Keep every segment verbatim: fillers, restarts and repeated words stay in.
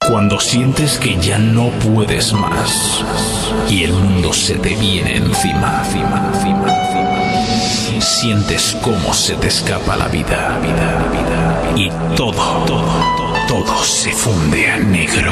Cuando sientes que ya no puedes más y el mundo se te viene encima, encima, encima, encima. Sientes cómo se te escapa la vida, vida, vida, y todo, todo, todo, todo se funde a negro.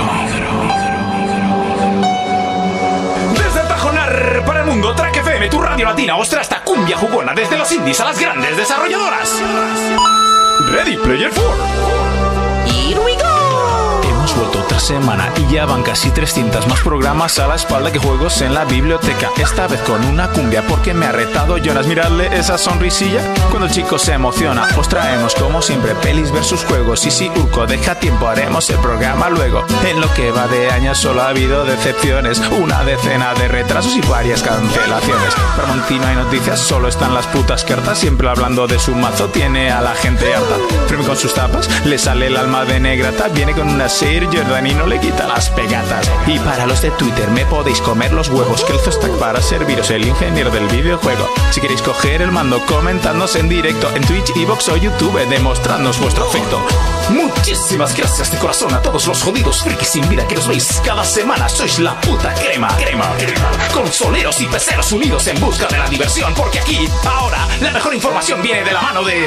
Desde Tajonar para el mundo, Track F M, tu radio latina, ostra hasta cumbia jugona, desde los indies a las grandes desarrolladoras. Ready Player cuatro. Here we go. Hemos vuelto otra semana y ya van casi trescientos más programas a la espalda que juegos en la biblioteca. Esta vez con una cumbia porque me ha retado Jonas. Miradle esa sonrisilla cuando el chico se emociona. Os traemos como siempre pelis versus juegos. Y si Urco deja tiempo haremos el programa luego. En lo que va de años solo ha habido decepciones, una decena de retrasos y varias cancelaciones. Para Montino hay noticias, solo están las putas cartas. Siempre hablando de su mazo tiene a la gente harta. Freme con sus tapas, le sale el alma de negrata. Viene con una Sir Jordan y no le quita las pegatas. Y para los de Twitter me podéis comer los huevos, que el Zostack para serviros el ingeniero del videojuego. Si queréis coger el mando, comentadnos en directo en Twitch, Evox o YouTube, demostrándonos vuestro afecto. Muchísimas gracias de corazón a todos los jodidos frikis sin vida que nos veis cada semana. Sois la puta crema, crema, crema. Consoleros y peceros unidos en busca de la diversión, porque aquí, ahora, la mejor información viene de la mano de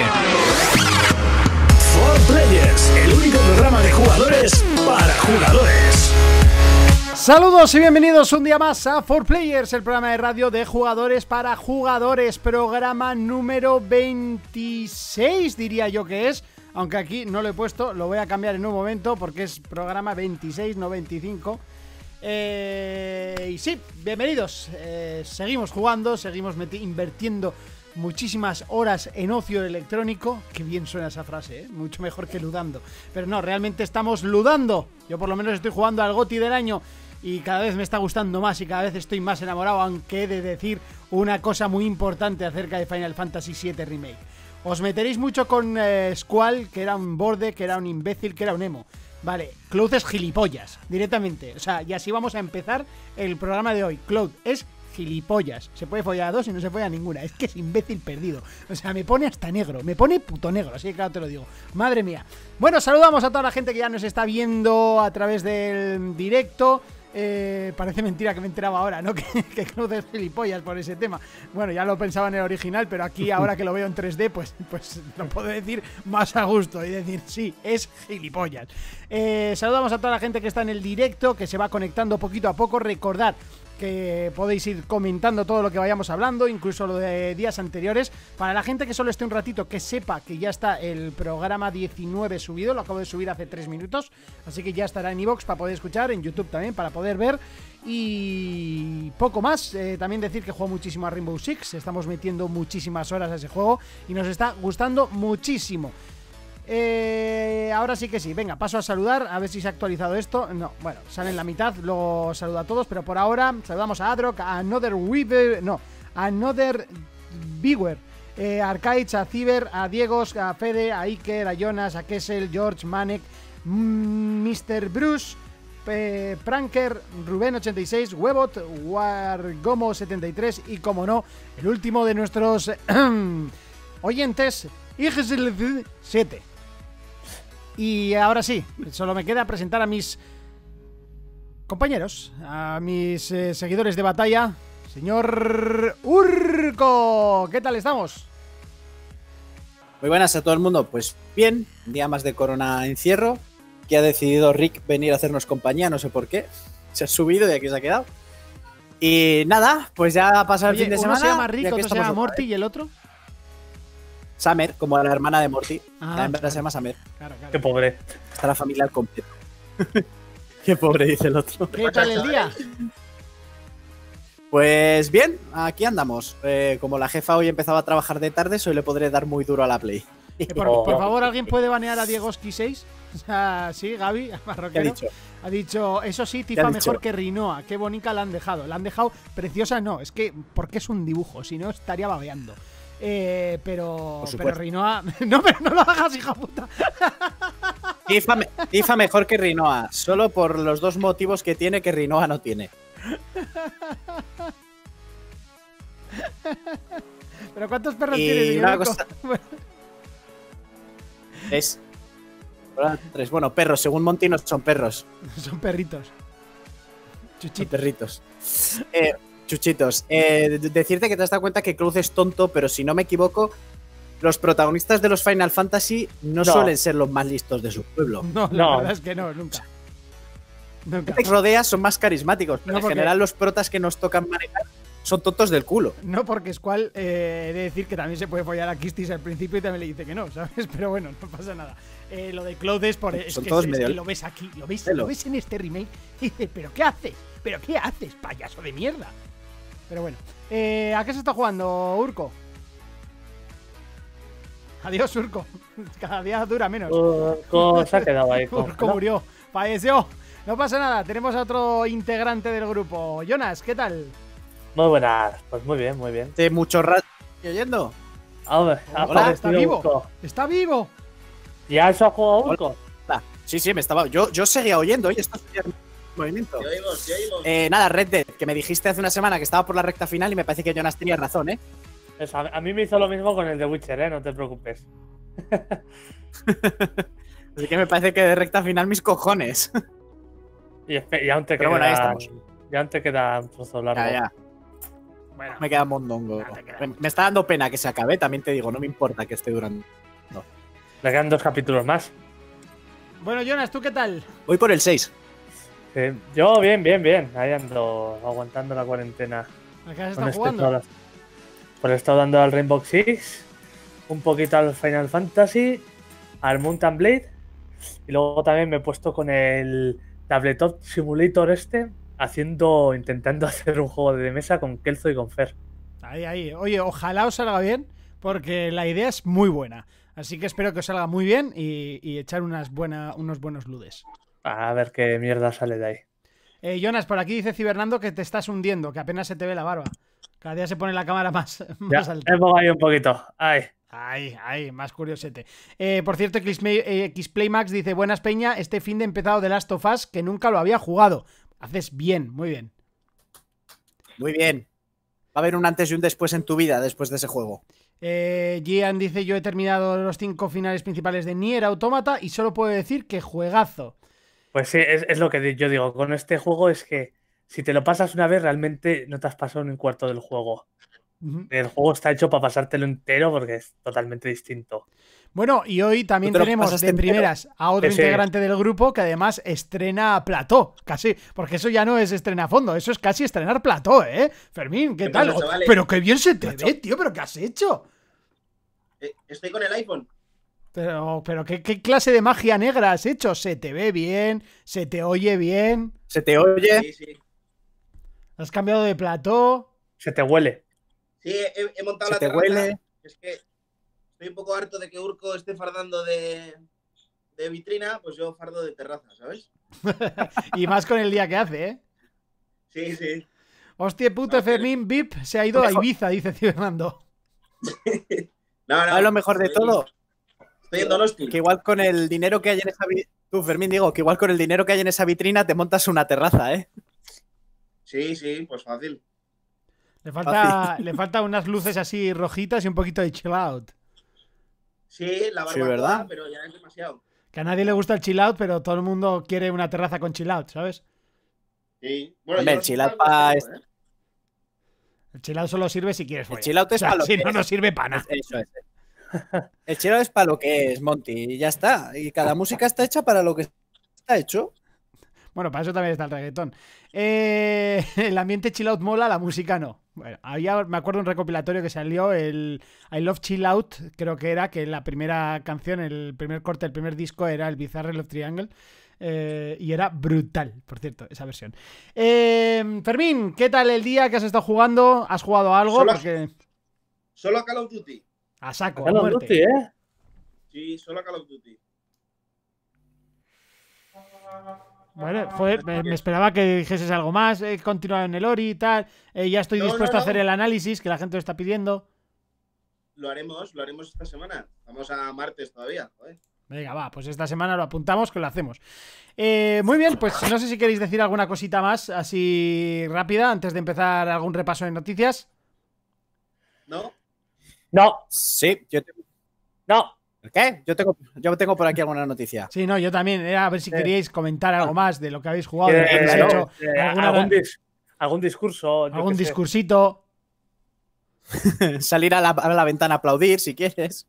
cuatro Players, el único programa de jugadores para jugadores. Saludos y bienvenidos un día más a cuatro Players, el programa de radio de jugadores para jugadores. Programa número veintiséis, diría yo que es. Aunque aquí no lo he puesto, lo voy a cambiar en un momento porque es programa veintiséis, no veinticinco. Eh, y sí, bienvenidos. Eh, seguimos jugando, seguimos invirtiendo muchísimas horas en ocio electrónico. Qué bien suena esa frase, ¿eh? Mucho mejor que ludando. Pero no, realmente estamos ludando. Yo por lo menos estoy jugando al GOTY del año y cada vez me está gustando más y cada vez estoy más enamorado, aunque he de decir una cosa muy importante acerca de Final Fantasy siete Remake. Os meteréis mucho con eh, Squall, que era un borde, que era un imbécil, que era un emo. Vale, Cloud es gilipollas, directamente. O sea, y así vamos a empezar el programa de hoy. Cloud es gilipollas. Se puede follar a dos y no se folla a ninguna. Es que es imbécil perdido. O sea, me pone hasta negro. Me pone puto negro. Así que claro te lo digo. Madre mía. Bueno, saludamos a toda la gente que ya nos está viendo a través del directo. Eh, parece mentira que me enteraba ahora, ¿no? Que, que Cloud es gilipollas por ese tema. Bueno, ya lo pensaba en el original, pero aquí ahora que lo veo en tres D, pues, pues lo puedo decir más a gusto y decir, sí, es gilipollas. Eh, saludamos a toda la gente que está en el directo, que se va conectando poquito a poco. Recordad que podéis ir comentando todo lo que vayamos hablando, incluso lo de días anteriores. Para la gente que solo esté un ratito, que sepa que ya está el programa diecinueve subido, lo acabo de subir hace tres minutos, así que ya estará en iVoox para poder escuchar, en YouTube también para poder ver. Y poco más, eh, también decir que juego muchísimo a Rainbow Six, estamos metiendo muchísimas horas a ese juego y nos está gustando muchísimo. Eh, ahora sí que sí, venga, paso a saludar, a ver si se ha actualizado esto. No, bueno, sale en la mitad, luego saludo a todos, pero por ahora saludamos a Adrock, a Another Weaver, no, a Another Viewer, eh, a Arcades, a Ciber, a Diegos, a Fede, a Iker, a Jonas, a Kessel, George, Manek, mister Bruce, eh, Pranker, Rubén ochenta y seis, Webot, Wargomo setenta y tres y, como no, el último de nuestros oyentes, I G S L siete. Y ahora sí, solo me queda presentar a mis compañeros, a mis eh, seguidores de batalla. Señor Urco, ¿qué tal estamos? Muy buenas a todo el mundo. Pues bien, un día más de Corona encierro, que ha decidido Rick venir a hacernos compañía, no sé por qué. Se ha subido y aquí se ha quedado. Y nada, pues ya ha pasado el Oye, fin de uno semana. se llama Rick, otro se llama Morty y el otro Summer, como la hermana de Morty. Ah, la hembra claro. se llama Summer. Claro, claro. Qué pobre. Está la familia al completo. Qué pobre, dice el otro. ¿Qué tal el día? Pues bien, aquí andamos. Eh, como la jefa hoy empezaba a trabajar de tarde, hoy le podré dar muy duro a la Play. Eh, por, Oh. por favor, ¿alguien puede banear a Diegoski seis? O sea, sí, Gaby, ¿Qué ha Marroquero. dicho? Ha dicho, eso sí, ¿Qué Tifa ha mejor dicho? que Rinoa. Qué bonita la han dejado. La han dejado preciosa, no. Es que, porque es un dibujo, si no estaría babeando. Eh, pero, Por pero supuesto. Rinoa. No, pero no lo hagas, hija puta. Tifa, me- Tifa mejor que Rinoa, solo por los dos motivos que tiene que Rinoa no tiene. Pero ¿cuántos perros Y tienes, señor una Urco? cosa- Es. Tres. Bueno, perros, según Monty no son perros. Son perritos. Chuchitos. Son perritos. Eh, chuchitos. Eh, decirte que te has dado cuenta que Cloud es tonto, pero si no me equivoco, los protagonistas de los Final Fantasy no, no. suelen ser los más listos de su pueblo. No, la no. verdad es que no, nunca. Nunca. Los que rodeas son más carismáticos, pero no porque... en general los protas que nos tocan manejar son tontos del culo. No, porque Squall eh, he de decir que también se puede follar a Kistis al principio y también le dice que no, ¿sabes? Pero bueno, no pasa nada. Eh, lo de Cloud es por es son que, todos es, medio... es que lo ves aquí, lo ves, lo ves en este remake y dices, ¿pero qué haces? ¿Pero qué haces, payaso de mierda? Pero bueno, eh, ¿a qué se está jugando, Urco? Adiós, Urco. Cada día dura menos. Urco se ha quedado ahí. Urco murió, falleció. No pasa nada, tenemos a otro integrante del grupo. Jonas, ¿qué tal? Muy buenas, pues muy bien, muy bien. De mucho rato oyendo. Hola, Hola, está vivo. Urco. Está vivo. ¿Ya eso ha jugado Urco? Hola. Sí, sí, me estaba. Yo, yo seguía oyendo, oye, esto es movimiento. Te oímos, te oímos. Eh, nada, Red Dead, que me dijiste hace una semana que estaba por la recta final y me parece que Jonas tenía razón, ¿eh? Eso, a mí me hizo lo mismo con el de Witcher, ¿eh? No te preocupes. Así que me parece que de recta final mis cojones. Y, y aún te Pero queda. Bueno, ahí estamos. Y aún te queda un trozo largo. Ya, ya. Bueno, me queda mondongo. Me, me está dando pena que se acabe, también te digo, no me importa que esté durando. No. Le quedan dos capítulos más. Bueno, Jonas, ¿tú qué tal? Voy por el seis. Sí, yo bien, bien, bien. Ahí ando aguantando la cuarentena. ¿A qué has estado jugando? Este pues he estado dando al Rainbow Six, un poquito al Final Fantasy, al Mountain Blade, y luego también me he puesto con el Tabletop Simulator este, haciendo, intentando hacer un juego de mesa con Kelzo y con Fer. Ahí, ahí. Oye, ojalá os salga bien, porque la idea es muy buena. Así que espero que os salga muy bien y, y echar unas buena, unos buenos ludes. A ver qué mierda sale de ahí. Eh, Jonas, por aquí dice Cibernando que te estás hundiendo, que apenas se te ve la barba. Cada día se pone la cámara más, más ya, alta. He pongo ahí un poquito. Ay. Ay, ay, más curiosete. Eh, por cierto, Xplaymax dice: Buenas, Peña, este fin de empezado The Last of Us, que nunca lo había jugado. Haces bien, muy bien. Muy bien. Va a haber un antes y un después en tu vida después de ese juego. Eh, Gian dice: Yo he terminado los cinco finales principales de Nier Automata y solo puedo decir que juegazo. Pues sí, es, es lo que yo digo. Con este juego es que si te lo pasas una vez, realmente no te has pasado ni un cuarto del juego. Uh-huh. El juego está hecho para pasártelo entero porque es totalmente distinto. Bueno, y hoy también tenemos de primeras a otro sí, integrante sí. del grupo que además estrena plató, casi, porque eso ya no es estrena a fondo, eso es casi estrenar plató, ¿eh? Fermín, ¿qué, ¿Qué tal? Pasa, pero qué bien se te Macho. ve, tío, pero ¿qué has hecho? Eh, estoy con el iPhone. Pero, pero ¿qué, ¿qué clase de magia negra has hecho? Se te ve bien, se te oye bien. ¿Se te oye? Sí, sí. ¿Has cambiado de plató? Se te huele. Sí, he, he montado ¿Se la te terraza. huele? Es que estoy un poco harto de que Urco esté fardando de, de vitrina, pues yo fardo de terraza, ¿sabes? Y más con el día que hace, ¿eh? Sí, sí. Hostia, puto, no, Fermín V I P se ha ido a Ibiza, dice Fernando. No, no. ¿Sabes lo mejor de todo? Estoy en Donosti. Que igual con el dinero que hay en esa vitrina, tú, Fermín, digo, que igual con el dinero que hay en esa vitrina te montas una terraza, ¿eh? Sí, sí, pues fácil. Le falta, le falta unas luces así rojitas y un poquito de chill out. Sí, la barbacoa, sí, ¿verdad? Pero ya es demasiado. Que a nadie le gusta el chill out, pero todo el mundo quiere una terraza con chill out, ¿sabes? Sí. Bueno, Hombre, el chill out para... ¿eh? El chill out solo sirve si quieres follar. El chill out es o sea, para lo si que no, es. no sirve para nada. Eso es. El chill out es para lo que es, Monty. Y ya está. Y cada música está hecha para lo que está hecho. Bueno, para eso también está el reggaetón. Eh, el ambiente chill out mola, la música no. Bueno, había, me acuerdo un recopilatorio que salió, el I Love Chill Out, creo que era, que la primera canción, el primer corte, el primer disco era el Bizarre Love Triangle. Eh, y era brutal, por cierto, esa versión. Eh, Fermín, ¿qué tal el día que has estado jugando? ¿Has jugado algo? Solo, Porque... solo a Call of Duty. A saco, a Call of Duty, ¿eh? Sí, solo a Call of Duty. Bueno, fue, me, me esperaba que dijeses algo más, he continuado en el Ori y tal, eh, ya estoy no, dispuesto no, no. a hacer el análisis que la gente lo está pidiendo. Lo haremos, lo haremos esta semana. Vamos a martes todavía, joder. Venga, va, pues esta semana lo apuntamos, que lo hacemos. Eh, muy bien, pues no sé si queréis decir alguna cosita más, así rápida, antes de empezar algún repaso de noticias. ¿No? No. Sí, yo te... No. ¿Qué? Yo tengo, yo tengo por aquí alguna noticia. Sí, no, yo también. Era a ver si Sí. queríais comentar algo más de lo que habéis jugado, de Eh, lo que habéis no, hecho. eh, alguna- algún, dis- algún discurso. yo algún qué sé. discursito. Salir a la, a la ventana a aplaudir si quieres.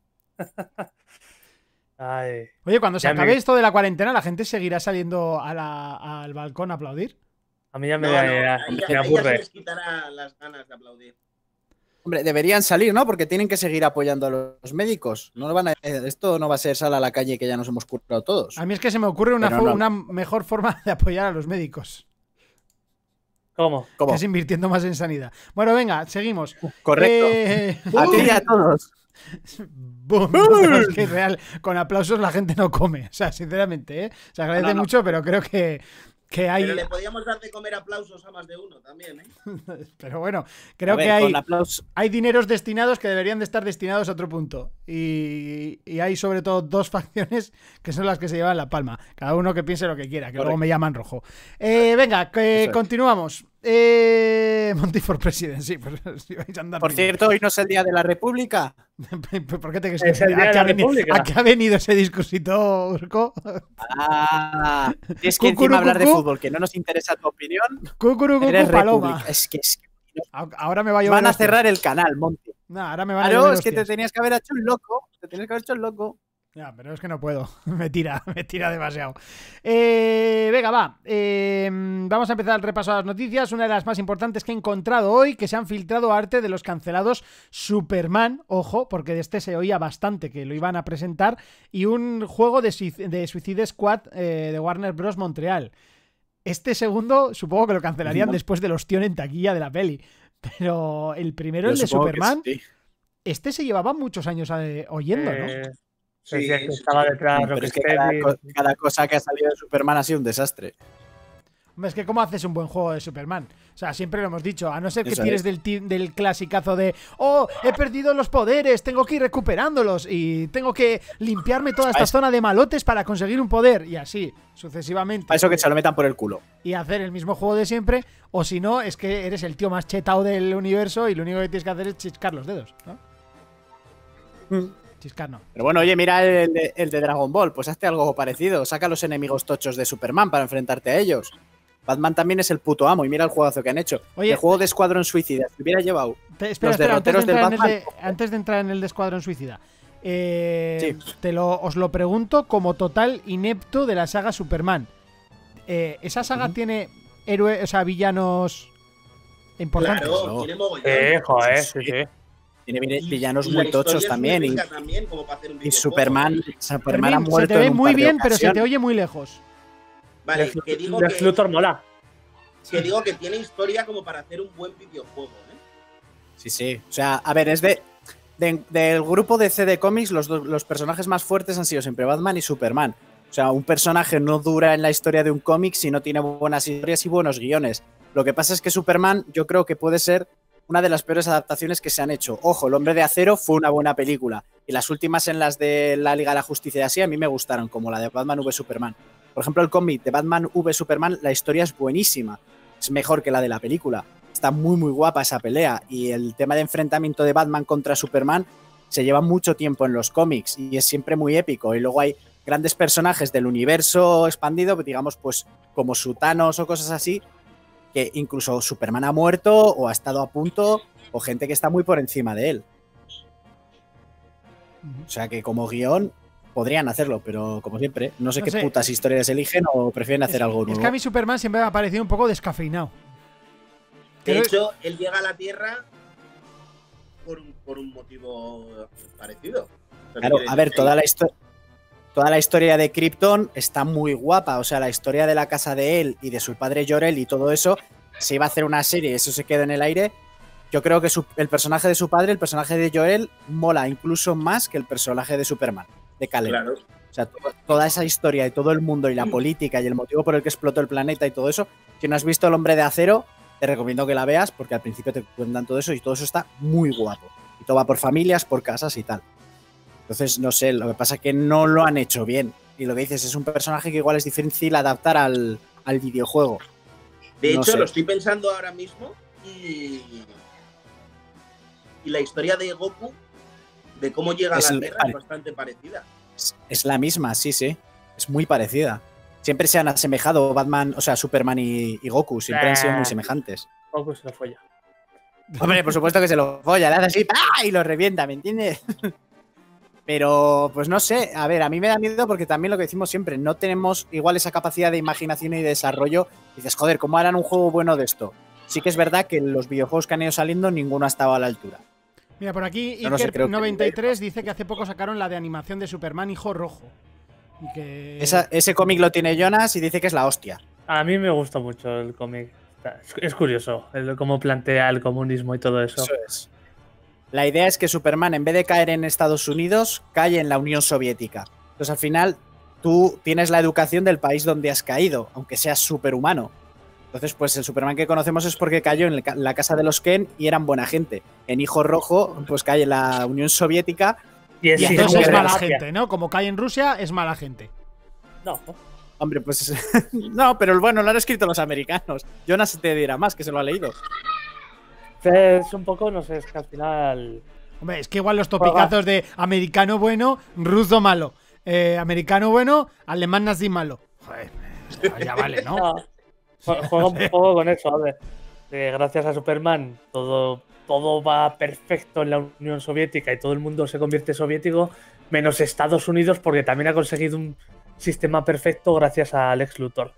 Ay, Oye, cuando se Ya acabe me- esto de la cuarentena, ¿la gente seguirá saliendo a la- al balcón a aplaudir? a mí ya me, No, no, me- ahí me ya- ahí ya se aburre. les quitará las ganas de aplaudir. Hombre, deberían salir, ¿no? Porque tienen que seguir apoyando a los médicos. No van a- eh, esto no va a ser sal a la calle que ya nos hemos curado todos. A mí es que se me ocurre una, Pero fo- no. una mejor forma de apoyar a los médicos, ¿Cómo? ¿Cómo? que es invirtiendo más en sanidad. Bueno, venga, seguimos. Correcto. Eh, A ti y a todos. Boom. No, es que es real, con aplausos la gente no come. O sea, sinceramente, ¿eh? Se agradece No, no, no. mucho, pero creo que, que hay. Pero le podíamos dar de comer aplausos a más de uno también, ¿eh? Pero bueno, creo A ver, que hay, con aplauso. hay dineros destinados que deberían de estar destinados a otro punto. Y, y hay sobre todo dos facciones que son las que se llevan la palma. Cada uno que piense lo que quiera, que luego Correcto. me llaman rojo. Eh, venga, que Eso es. continuamos. Eh, Monty for President, sí, pues si vais a andar Por bien. cierto, hoy no es el Día de la República. ¿Por qué te crees Es el Día ¿A de qué la ha venido- República. ¿A qué ha venido ese discursito, Urco? Ah, es que Cucurú, encima hablar de cucú. fútbol, que no nos interesa tu opinión, Cucurú, cucú, eres paloma. república. Es que, es que Ahora me va a llover. van a hostias. cerrar el canal, Monty. No, ahora me van a Claro, llover es que te hostias. tenías que haber hecho un loco. Te tenías que haber hecho el loco. Ya, pero es que no puedo. Me tira, me tira demasiado. Eh, venga, va. Eh, vamos a empezar el repaso a las noticias. Una de las más importantes que he encontrado hoy, que se han filtrado arte de los cancelados Superman. Ojo, porque de este se oía bastante que lo iban a presentar. Y un juego de, Sui- de Suicide Squad eh, de Warner Bros. Montreal. Este segundo supongo que lo cancelarían No. después del ostión en taquilla de la peli. Pero el primero, Yo el de supongo que Superman, sí. este se llevaba muchos años eh, oyendo, ¿no? Eh, Sí, decía que sí, estaba sí. detrás Pero es que Rocksteady. cada, co- cada cosa que ha salido de Superman ha sido un desastre. Hombre, es que ¿cómo haces un buen juego de Superman? O sea, siempre lo hemos dicho, a no ser que Eso tires es. del, ti- del clasicazo de oh, he perdido los poderes, tengo que ir recuperándolos y tengo que limpiarme toda esta ¿Sabes? zona de malotes para conseguir un poder y así, sucesivamente. Para eso que se lo metan por el culo. Y hacer el mismo juego de siempre, o si no, es que eres el tío más chetao del universo y lo único que tienes que hacer es chiscar los dedos, ¿no? Chiscar no. Pero bueno, oye, mira el de, el de Dragon Ball. Pues hazte algo parecido. Saca los enemigos tochos de Superman para enfrentarte a ellos. Batman también es el puto amo y mira el juegazo que han hecho. Oye. el juego de Escuadrón Suicida. Si hubiera llevado Te- espera, Los espera, antes de, derroteros del entrar en el Batman. de, antes de entrar en el de Escuadrón Suicida. eh, Sí. te lo, os lo pregunto como total inepto de la saga Superman. Eh, ¿Esa saga Ujú. tiene héroes, o sea, villanos importantes? Claro, No. tiene mogollón. Eh, joder, Sí, sí, sí. sí. tiene vi- Y- villanos y la muy tochos historia es también. muy Y, rica también, como para hacer un y videojuego. Superman, Superman ha Fermín, se muerto te ve en un muy par de bien, pero se te ocasiones. oye muy lejos. Vale, Lex- que digo Lex que, Luthor mola. que digo que tiene historia como para hacer un buen videojuego, ¿eh? Sí, sí. O sea, a ver, es de, de- del grupo de C D Comics, los, dos- los personajes más fuertes han sido siempre Batman y Superman. O sea, un personaje no dura en la historia de un cómic si no tiene buenas historias y buenos guiones. Lo que pasa es que Superman yo creo que puede ser una de las peores adaptaciones que se han hecho. Ojo, El Hombre de Acero fue una buena película. Y las últimas en las de la Liga de la Justicia y así a mí me gustaron, como la de Batman v Superman. Por ejemplo, el cómic de Batman v Superman, la historia es buenísima. Es mejor que la de la película. Está muy, muy guapa esa pelea. Y el tema de enfrentamiento de Batman contra Superman se lleva mucho tiempo en los cómics y es siempre muy épico. Y luego hay grandes personajes del universo expandido, digamos, pues como su Thanos o cosas así, que incluso Superman ha muerto o ha estado a punto, o gente que está muy por encima de él. O sea que como guión podrían hacerlo, pero como siempre, no sé No qué sé. putas historias eligen o prefieren hacer es, algo es nuevo. que a mí Superman siempre me ha parecido un poco descafeinado. De Pero- hecho, él llega a la Tierra por un, por un motivo parecido. O sea, Claro, quiere a ver, decir, toda la historia. Toda la historia de Krypton está muy guapa. O sea, la historia de la casa de él y de su padre Jor-El y todo eso, se iba a hacer una serie, eso se queda en el aire. Yo creo que su- el personaje de su padre, el personaje de Jor-El, mola incluso más que el personaje de Superman, de Kal-El. Claro. O sea, to- toda esa historia de todo el mundo y la política y el motivo por el que explotó el planeta y todo eso. Si no has visto El Hombre de Acero, te recomiendo que la veas porque al principio te cuentan todo eso y todo eso está muy guapo. Y todo va por familias, por casas y tal. Entonces, no sé, lo que pasa es que no lo han hecho bien. Y lo que dices, es un personaje que igual es difícil adaptar al, al videojuego. De No hecho, sé. lo estoy pensando ahora mismo y. Y la historia de Goku de cómo llega Es a la el- Tierra vale. es bastante parecida. Es, es la misma, sí, sí. Es muy parecida. Siempre se han asemejado Batman, o sea, Superman y, y Goku. Siempre han sido muy Nah. semejantes. Goku se lo folla. Hombre, por supuesto que se lo folla, le hace así ¡pah! Y lo revienta, ¿me entiendes? Pero, pues no sé, a ver, a mí me da miedo porque también lo que decimos siempre, no tenemos igual esa capacidad de imaginación y de desarrollo. Dices, joder, ¿cómo harán un juego bueno de esto? Sí que es verdad que los videojuegos que han ido saliendo, ninguno ha estado a la altura. Mira, por aquí Yo no sé, creo Iker que- noventa y tres dice que hace poco sacaron la de animación de Superman Hijo Rojo. Y que... Esa- ese cómic lo tiene Jonas y dice que es la hostia. A mí me gusta mucho el cómic. Está- Es, es curioso el cómo plantea el comunismo y todo eso. Eso es. La idea es que Superman, en vez de caer en Estados Unidos, cae en la Unión Soviética. Entonces, al final, tú tienes la educación del país donde has caído, aunque seas superhumano. Entonces, pues el Superman que conocemos es porque cayó en el ca- la casa de los Ken y eran buena gente. En Hijo Rojo, pues cae en la Unión Soviética. Y es Y Sí, entonces como es que mala gracia. gente, ¿no? Como cae en Rusia, es mala gente. No, Hombre, pues no, pero bueno, lo han escrito los americanos. Jonas te dirá más, que se lo ha leído. es un poco, no sé, es que al final. Hombre, es que igual los topicazos de americano bueno, ruso malo. Eh, americano bueno, alemán nazi malo. Joder, ya vale, ¿no? No, jue- juega un poco con eso, a ver. Eh, gracias a Superman, todo, todo va perfecto en la Unión Soviética y todo el mundo se convierte soviético, menos Estados Unidos, porque también ha conseguido un sistema perfecto gracias a Lex Luthor.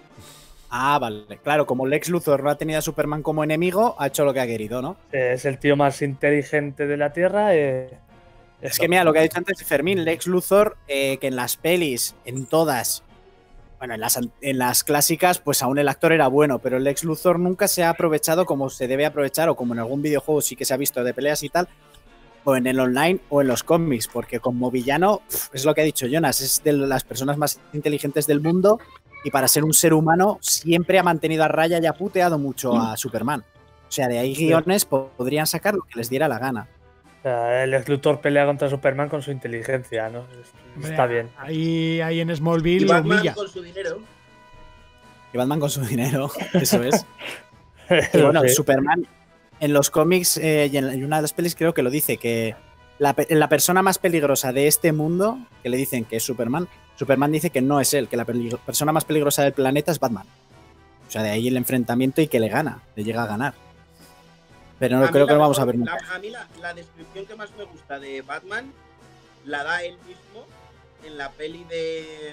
Ah, vale. Claro, como Lex Luthor no ha tenido a Superman como enemigo, ha hecho lo que ha querido, ¿no? Eh, Es el tío más inteligente de la Tierra. eh, Es eso. que mira, lo que ha dicho antes Fermín, Lex Luthor, eh, que en las pelis, en todas, bueno, en las, an- en las clásicas, pues aún el actor era bueno, pero Lex Luthor nunca se ha aprovechado como se debe aprovechar, o como en algún videojuego sí que se ha visto de peleas y tal, o en el online o en los cómics, porque como villano, pf, es lo que ha dicho Jonas, es de las personas más inteligentes del mundo y para ser un ser humano siempre ha mantenido a raya y ha puteado mucho a Superman. O sea, de ahí guiones po- podrían sacar lo que les diera la gana. O sea, el Lex Luthor pelea contra Superman con su inteligencia, ¿no? Es- Hombre, Está bien. Ahí, ahí en Y Smallville lo Batman humilla. con su dinero. Y Batman con su dinero, eso es. Y bueno, Sí. Superman en los cómics eh, y en y una de las pelis creo que lo dice, que la, pe- la persona más peligrosa de este mundo, que le dicen que es Superman, Superman dice que no es él, que la peli- persona más peligrosa del planeta es Batman. O sea, de ahí el enfrentamiento y que le gana, le llega a ganar. Pero no A mí creo que la lo vamos a mejor- ver nunca. la- a mí la, la descripción que más me gusta de Batman la da él mismo en la peli de.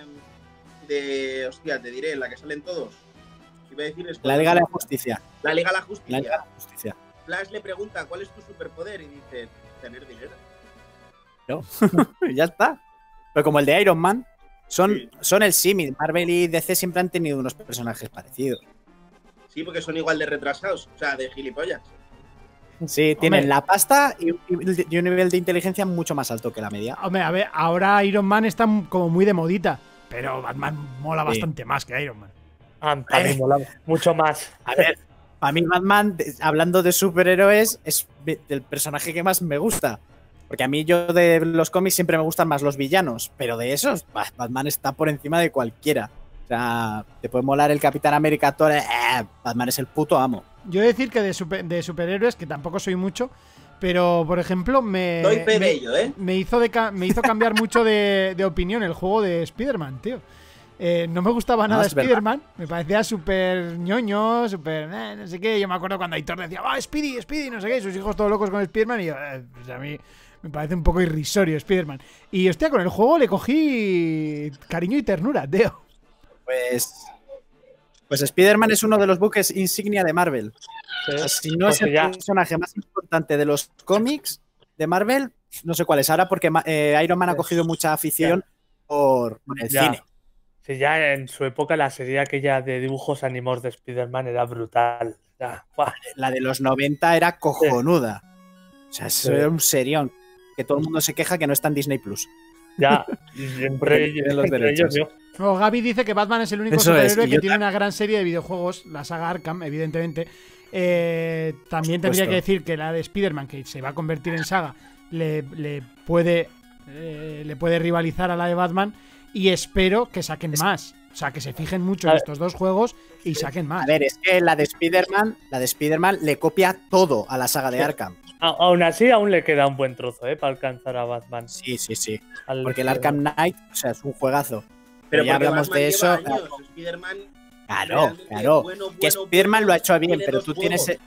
de. Hostia, te diré, en la que salen todos. Iba a decir La Liga de la Justicia. La Liga de la La Justicia. Liga de la Justicia. Flash le pregunta cuál es tu superpoder y dice tener dinero. ¿No? Ya está. Pero como el de Iron Man, son, Sí. son el símil. Marvel y D C siempre han tenido unos personajes parecidos. Sí, porque son igual de retrasados, o sea, de gilipollas. Sí, tienen Hombre. la pasta y un, y un nivel de inteligencia mucho más alto que la media. Hombre, a ver, ahora Iron Man está como muy de modita. Pero Batman mola Sí. bastante más que Iron Man. Ah, a mí Eh. mola mucho más. A ver, a mí Batman, de- hablando de superhéroes, es de- el personaje que más me gusta. Porque a mí yo de los cómics siempre me gustan más los villanos, pero de esos, bah, Batman está por encima de cualquiera. O sea, te puede molar el Capitán América, Thor, eh, Batman es el puto amo. Yo he de decir que de, super- de superhéroes, que tampoco soy mucho, pero por ejemplo, me. Doy fe me, de ello, ¿eh? me hizo, de ca- me hizo cambiar mucho de, de opinión el juego de Spider-Man, tío. Eh, no me gustaba nada es verdad. Spider-Man, me parecía súper ñoño, súper. eh, no sé qué. Yo me acuerdo cuando Aitor decía, ¡ah, Speedy, Speedy! No sé qué, y sus hijos todos locos con Spider-Man, y yo, eh, pues a mí me parece un poco irrisorio Spider-Man. Y hostia, con el juego le cogí cariño y ternura, tío. Pues. Pues Spider-Man es uno de los buques insignia de Marvel. Sí. O sea, si no es Porque el ya- personaje más importante de los cómics de Marvel, no sé cuál es. Ahora porque ma- eh, Iron Man ha cogido mucha afición por, por el Ya. cine. Sí, ya en su época la serie aquella de dibujos animados de Spider-Man era brutal. Ya, ¡buah! La de los noventa era cojonuda. O sea, eso Sí. era un serión. Que todo el mundo se queja que no está en Disney Plus. Ya, y entre, Porque ellos- tiene los entre derechos. ellos, yo. No, Gaby dice que Batman es el único Eso es, superhéroe y que yo tiene tam- una gran serie de videojuegos, la saga Arkham, evidentemente. Eh, también tendría supuesto. que decir que la de Spider-Man, que se va a convertir en saga, le, le puede, eh, le puede rivalizar a la de Batman. Y espero que saquen más. O sea, que se fijen mucho A en ver. estos dos juegos y saquen más. A ver, es que la de Spider-Man, la de Spider-Man le copia todo a la saga de Arkham. A- aún así, aún le queda un buen trozo, ¿eh? Para alcanzar a Batman. Sí, sí, sí. Al- Porque el Arkham Knight, o sea, es un juegazo. Pero Pero ya porque hablamos Batman de lleva eso. años, Spider-Man Claro, realmente claro. bueno, Que bueno, Spider-Man bueno, lo ha hecho bien, tiene pero dos tú tienes. juegos.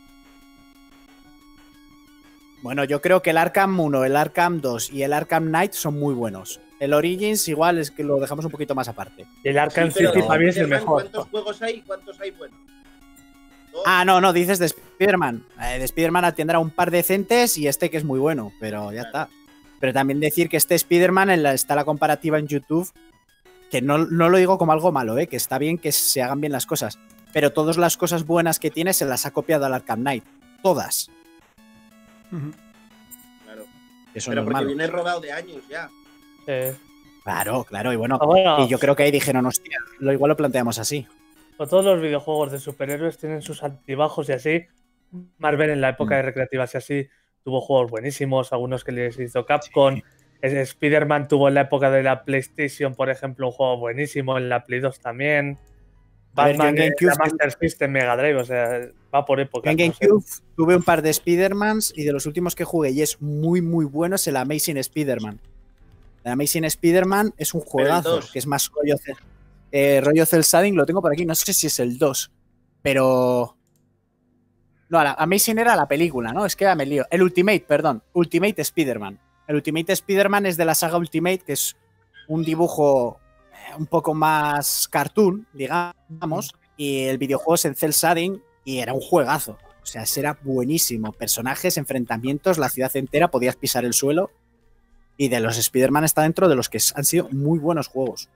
Bueno, yo creo que el Arkham uno, el Arkham dos y el Arkham Knight son muy buenos. El Origins igual es que lo dejamos un poquito más aparte. El Arkham Sí, pero City de para mí es el Spider-Man, mejor. ¿Cuántos juegos hay? ¿Cuántos hay buenos? Dos. Ah, no, no, dices de Spider-Man. Eh, de Spider-Man tendrá un par decentes y este que es muy bueno, pero ya Claro. está. Pero también decir que este Spider-Man en la- está la comparativa en YouTube, que no, no lo digo como algo malo, ¿eh? Que está bien que se hagan bien las cosas. Pero todas las cosas buenas que tiene se las ha copiado al Arkham Knight. Todas. Ujú. Claro. Eso Pero no es porque malo. viene rodado de años ya. Eh, Claro, claro. Y bueno, ah, bueno, y yo creo que ahí dijeron, hostia, lo igual lo planteamos así. pues todos los videojuegos de superhéroes tienen sus altibajos y así. Marvel en la época Mm. de recreativas y así tuvo juegos buenísimos, algunos que les hizo Capcom. Es- Spider-Man tuvo en la época de la PlayStation, por ejemplo, un juego buenísimo, en la Play dos también. A ver, yo en Batman en GameCube- la Master System, Mega Drive, o sea, va por época. En GameCube tuve un par de Spider-Mans y de los últimos que jugué y es muy, muy bueno es el Amazing Spider-Man. El Amazing Spider-Man es un Pero el juegazo, dos. que es más rollo, ce- eh, rollo cel shading, lo tengo por aquí, no sé si es el dos, pero... No, la Amazing era la película, ¿no? Es que ya me lío. El Ultimate, perdón, Ultimate Spider-Man. El Ultimate Spider-Man es de la saga Ultimate, que es un dibujo eh, un poco más cartoon, digamos, y el videojuego es en cel shading y era un juegazo. O sea, ese era buenísimo. Personajes, enfrentamientos, la ciudad entera, podías pisar el suelo. Y de los Spider-Man está dentro de los que han sido muy buenos juegos.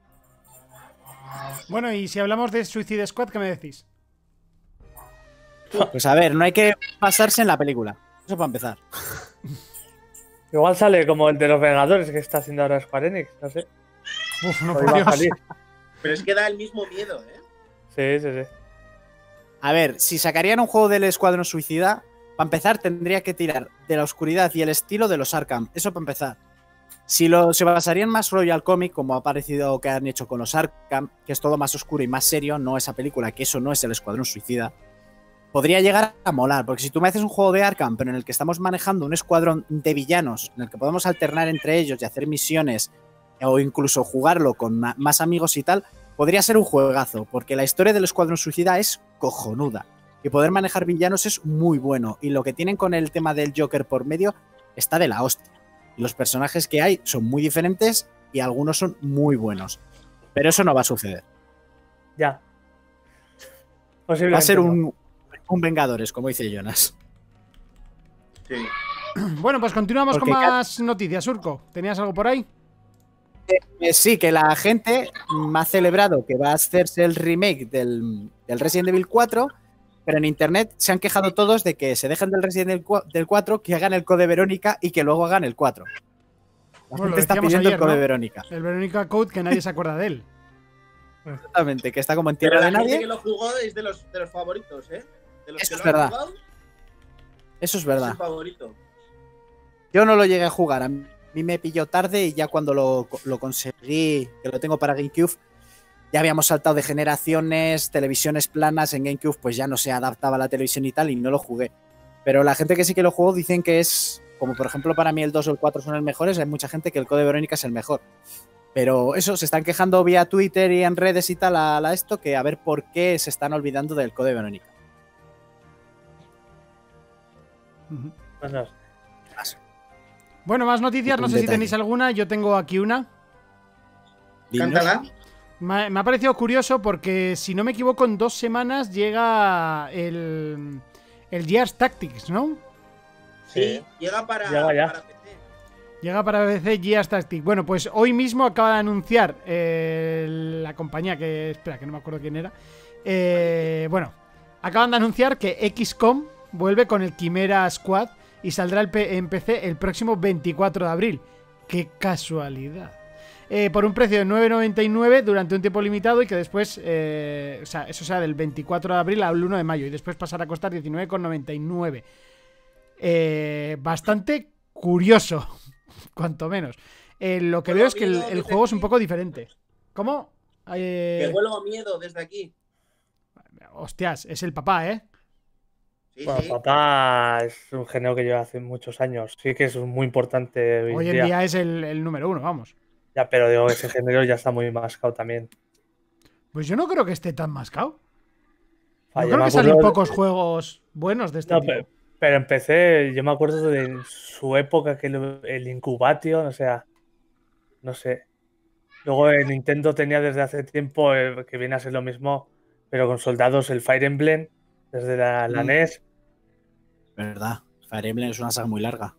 Bueno, y si hablamos de Suicide Squad, ¿qué me decís? Pues a ver, no hay que pasarse en la película. Eso para empezar. Igual sale como el de los Vengadores que está haciendo ahora Square Enix, no sé. Uf, no, O por iba a Dios. salir. Pero es que da el mismo miedo, ¿eh? Sí, sí, sí. A ver, si sacarían un juego del Escuadrón Suicida, para empezar tendría que tirar de la oscuridad y el estilo de los Arkham. Eso para empezar. Si lo, se basarían más Royal Comic, como ha parecido que han hecho con los Arkham, que es todo más oscuro y más serio, no esa película, que eso no es el Escuadrón Suicida, podría llegar a molar. Porque si tú me haces un juego de Arkham, pero en el que estamos manejando un escuadrón de villanos, en el que podemos alternar entre ellos y hacer misiones, o incluso jugarlo con ma- más amigos y tal, podría ser un juegazo, porque la historia del Escuadrón Suicida es cojonuda. Y poder manejar villanos es muy bueno. Y lo que tienen con el tema del Joker por medio está de la hostia. Y los personajes que hay son muy diferentes y algunos son muy buenos. Pero eso no va a suceder. Ya. Posiblemente Va a ser no. un, un Vengadores, como dice Jonas. Sí. Bueno, pues continuamos Porque con más noticias. Urco, ¿tenías algo por ahí? Eh, sí, que la gente me ha celebrado que va a hacerse el remake del, del Resident Evil cuatro, pero en internet se han quejado todos de que se dejen del Resident Evil cua- del cuatro, que hagan el Code Verónica y que luego hagan el cuatro. La Bueno, lo gente está decíamos pidiendo ayer, el Code ¿no? Verónica. El Verónica Code, que nadie se acuerda de él. Exactamente, que está como en Pero tierra la de gente nadie. que lo jugó es de los, de los favoritos, ¿eh? De los Eso que es lo han verdad. jugado, Eso es es verdad. el favorito. Yo no lo llegué a jugar, a mí me pilló tarde y ya cuando lo, lo conseguí, que lo tengo para GameCube, ya habíamos saltado de generaciones, televisiones planas, en GameCube pues ya no se adaptaba a la televisión y tal y no lo jugué. Pero la gente que sí que lo jugó dicen que es, como por ejemplo para mí el dos o el cuatro son los mejores, hay mucha gente que el Code Verónica es el mejor. Pero eso, se están quejando vía Twitter y en redes y tal a, a esto, que a ver por qué se están olvidando del Code Verónica. Ujú. No, no. Bueno, más noticias. No Un sé si detalle. tenéis alguna. Yo tengo aquí una. Dinos. Cántala. Me, me ha parecido curioso porque, si no me equivoco, en dos semanas llega el, el Gears Tactics, ¿no? Sí, Sí. llega para, Llega ya. para P C. Llega para P C Gears Tactics. Bueno, pues hoy mismo acaba de anunciar eh, la compañía que... Espera, que no me acuerdo quién era. Eh, bueno, acaban de anunciar que X COM vuelve con el Chimera Squad y saldrá el P- en P C el próximo veinticuatro de abril. ¡Qué casualidad! Eh, por un precio de nueve noventa y nueve durante un tiempo limitado y que después, eh, o sea, eso sea del veinticuatro de abril al uno de mayo y después pasará a costar diecinueve noventa y nueve. Eh, bastante curioso, cuanto menos. Eh, lo que Bueno, veo es que el, miedo el desde juego es un aquí. poco diferente. ¿Cómo? Eh, Que huelo miedo desde aquí. hostias, es el papá, ¿eh? Sí, Bueno, sí. papá es un género que lleva hace muchos años. Sí que es muy importante hoy, Hoy en en día. día es el, el número uno, vamos. Ya, pero digo, ese género ya está muy mascado también. Pues yo no creo que esté tan mascado. Ah, Yo yo creo me que salen acuerdo de- pocos juegos buenos de este No, tipo. pe- pero, empecé, yo me acuerdo de su época, que el, el Incubation, o sea, no sé. Luego el Nintendo tenía desde hace tiempo, eh, que viene a ser lo mismo, pero con soldados, el Fire Emblem, desde la, la Mm. N E S. ¿Verdad? Fire Emblem es una saga muy larga.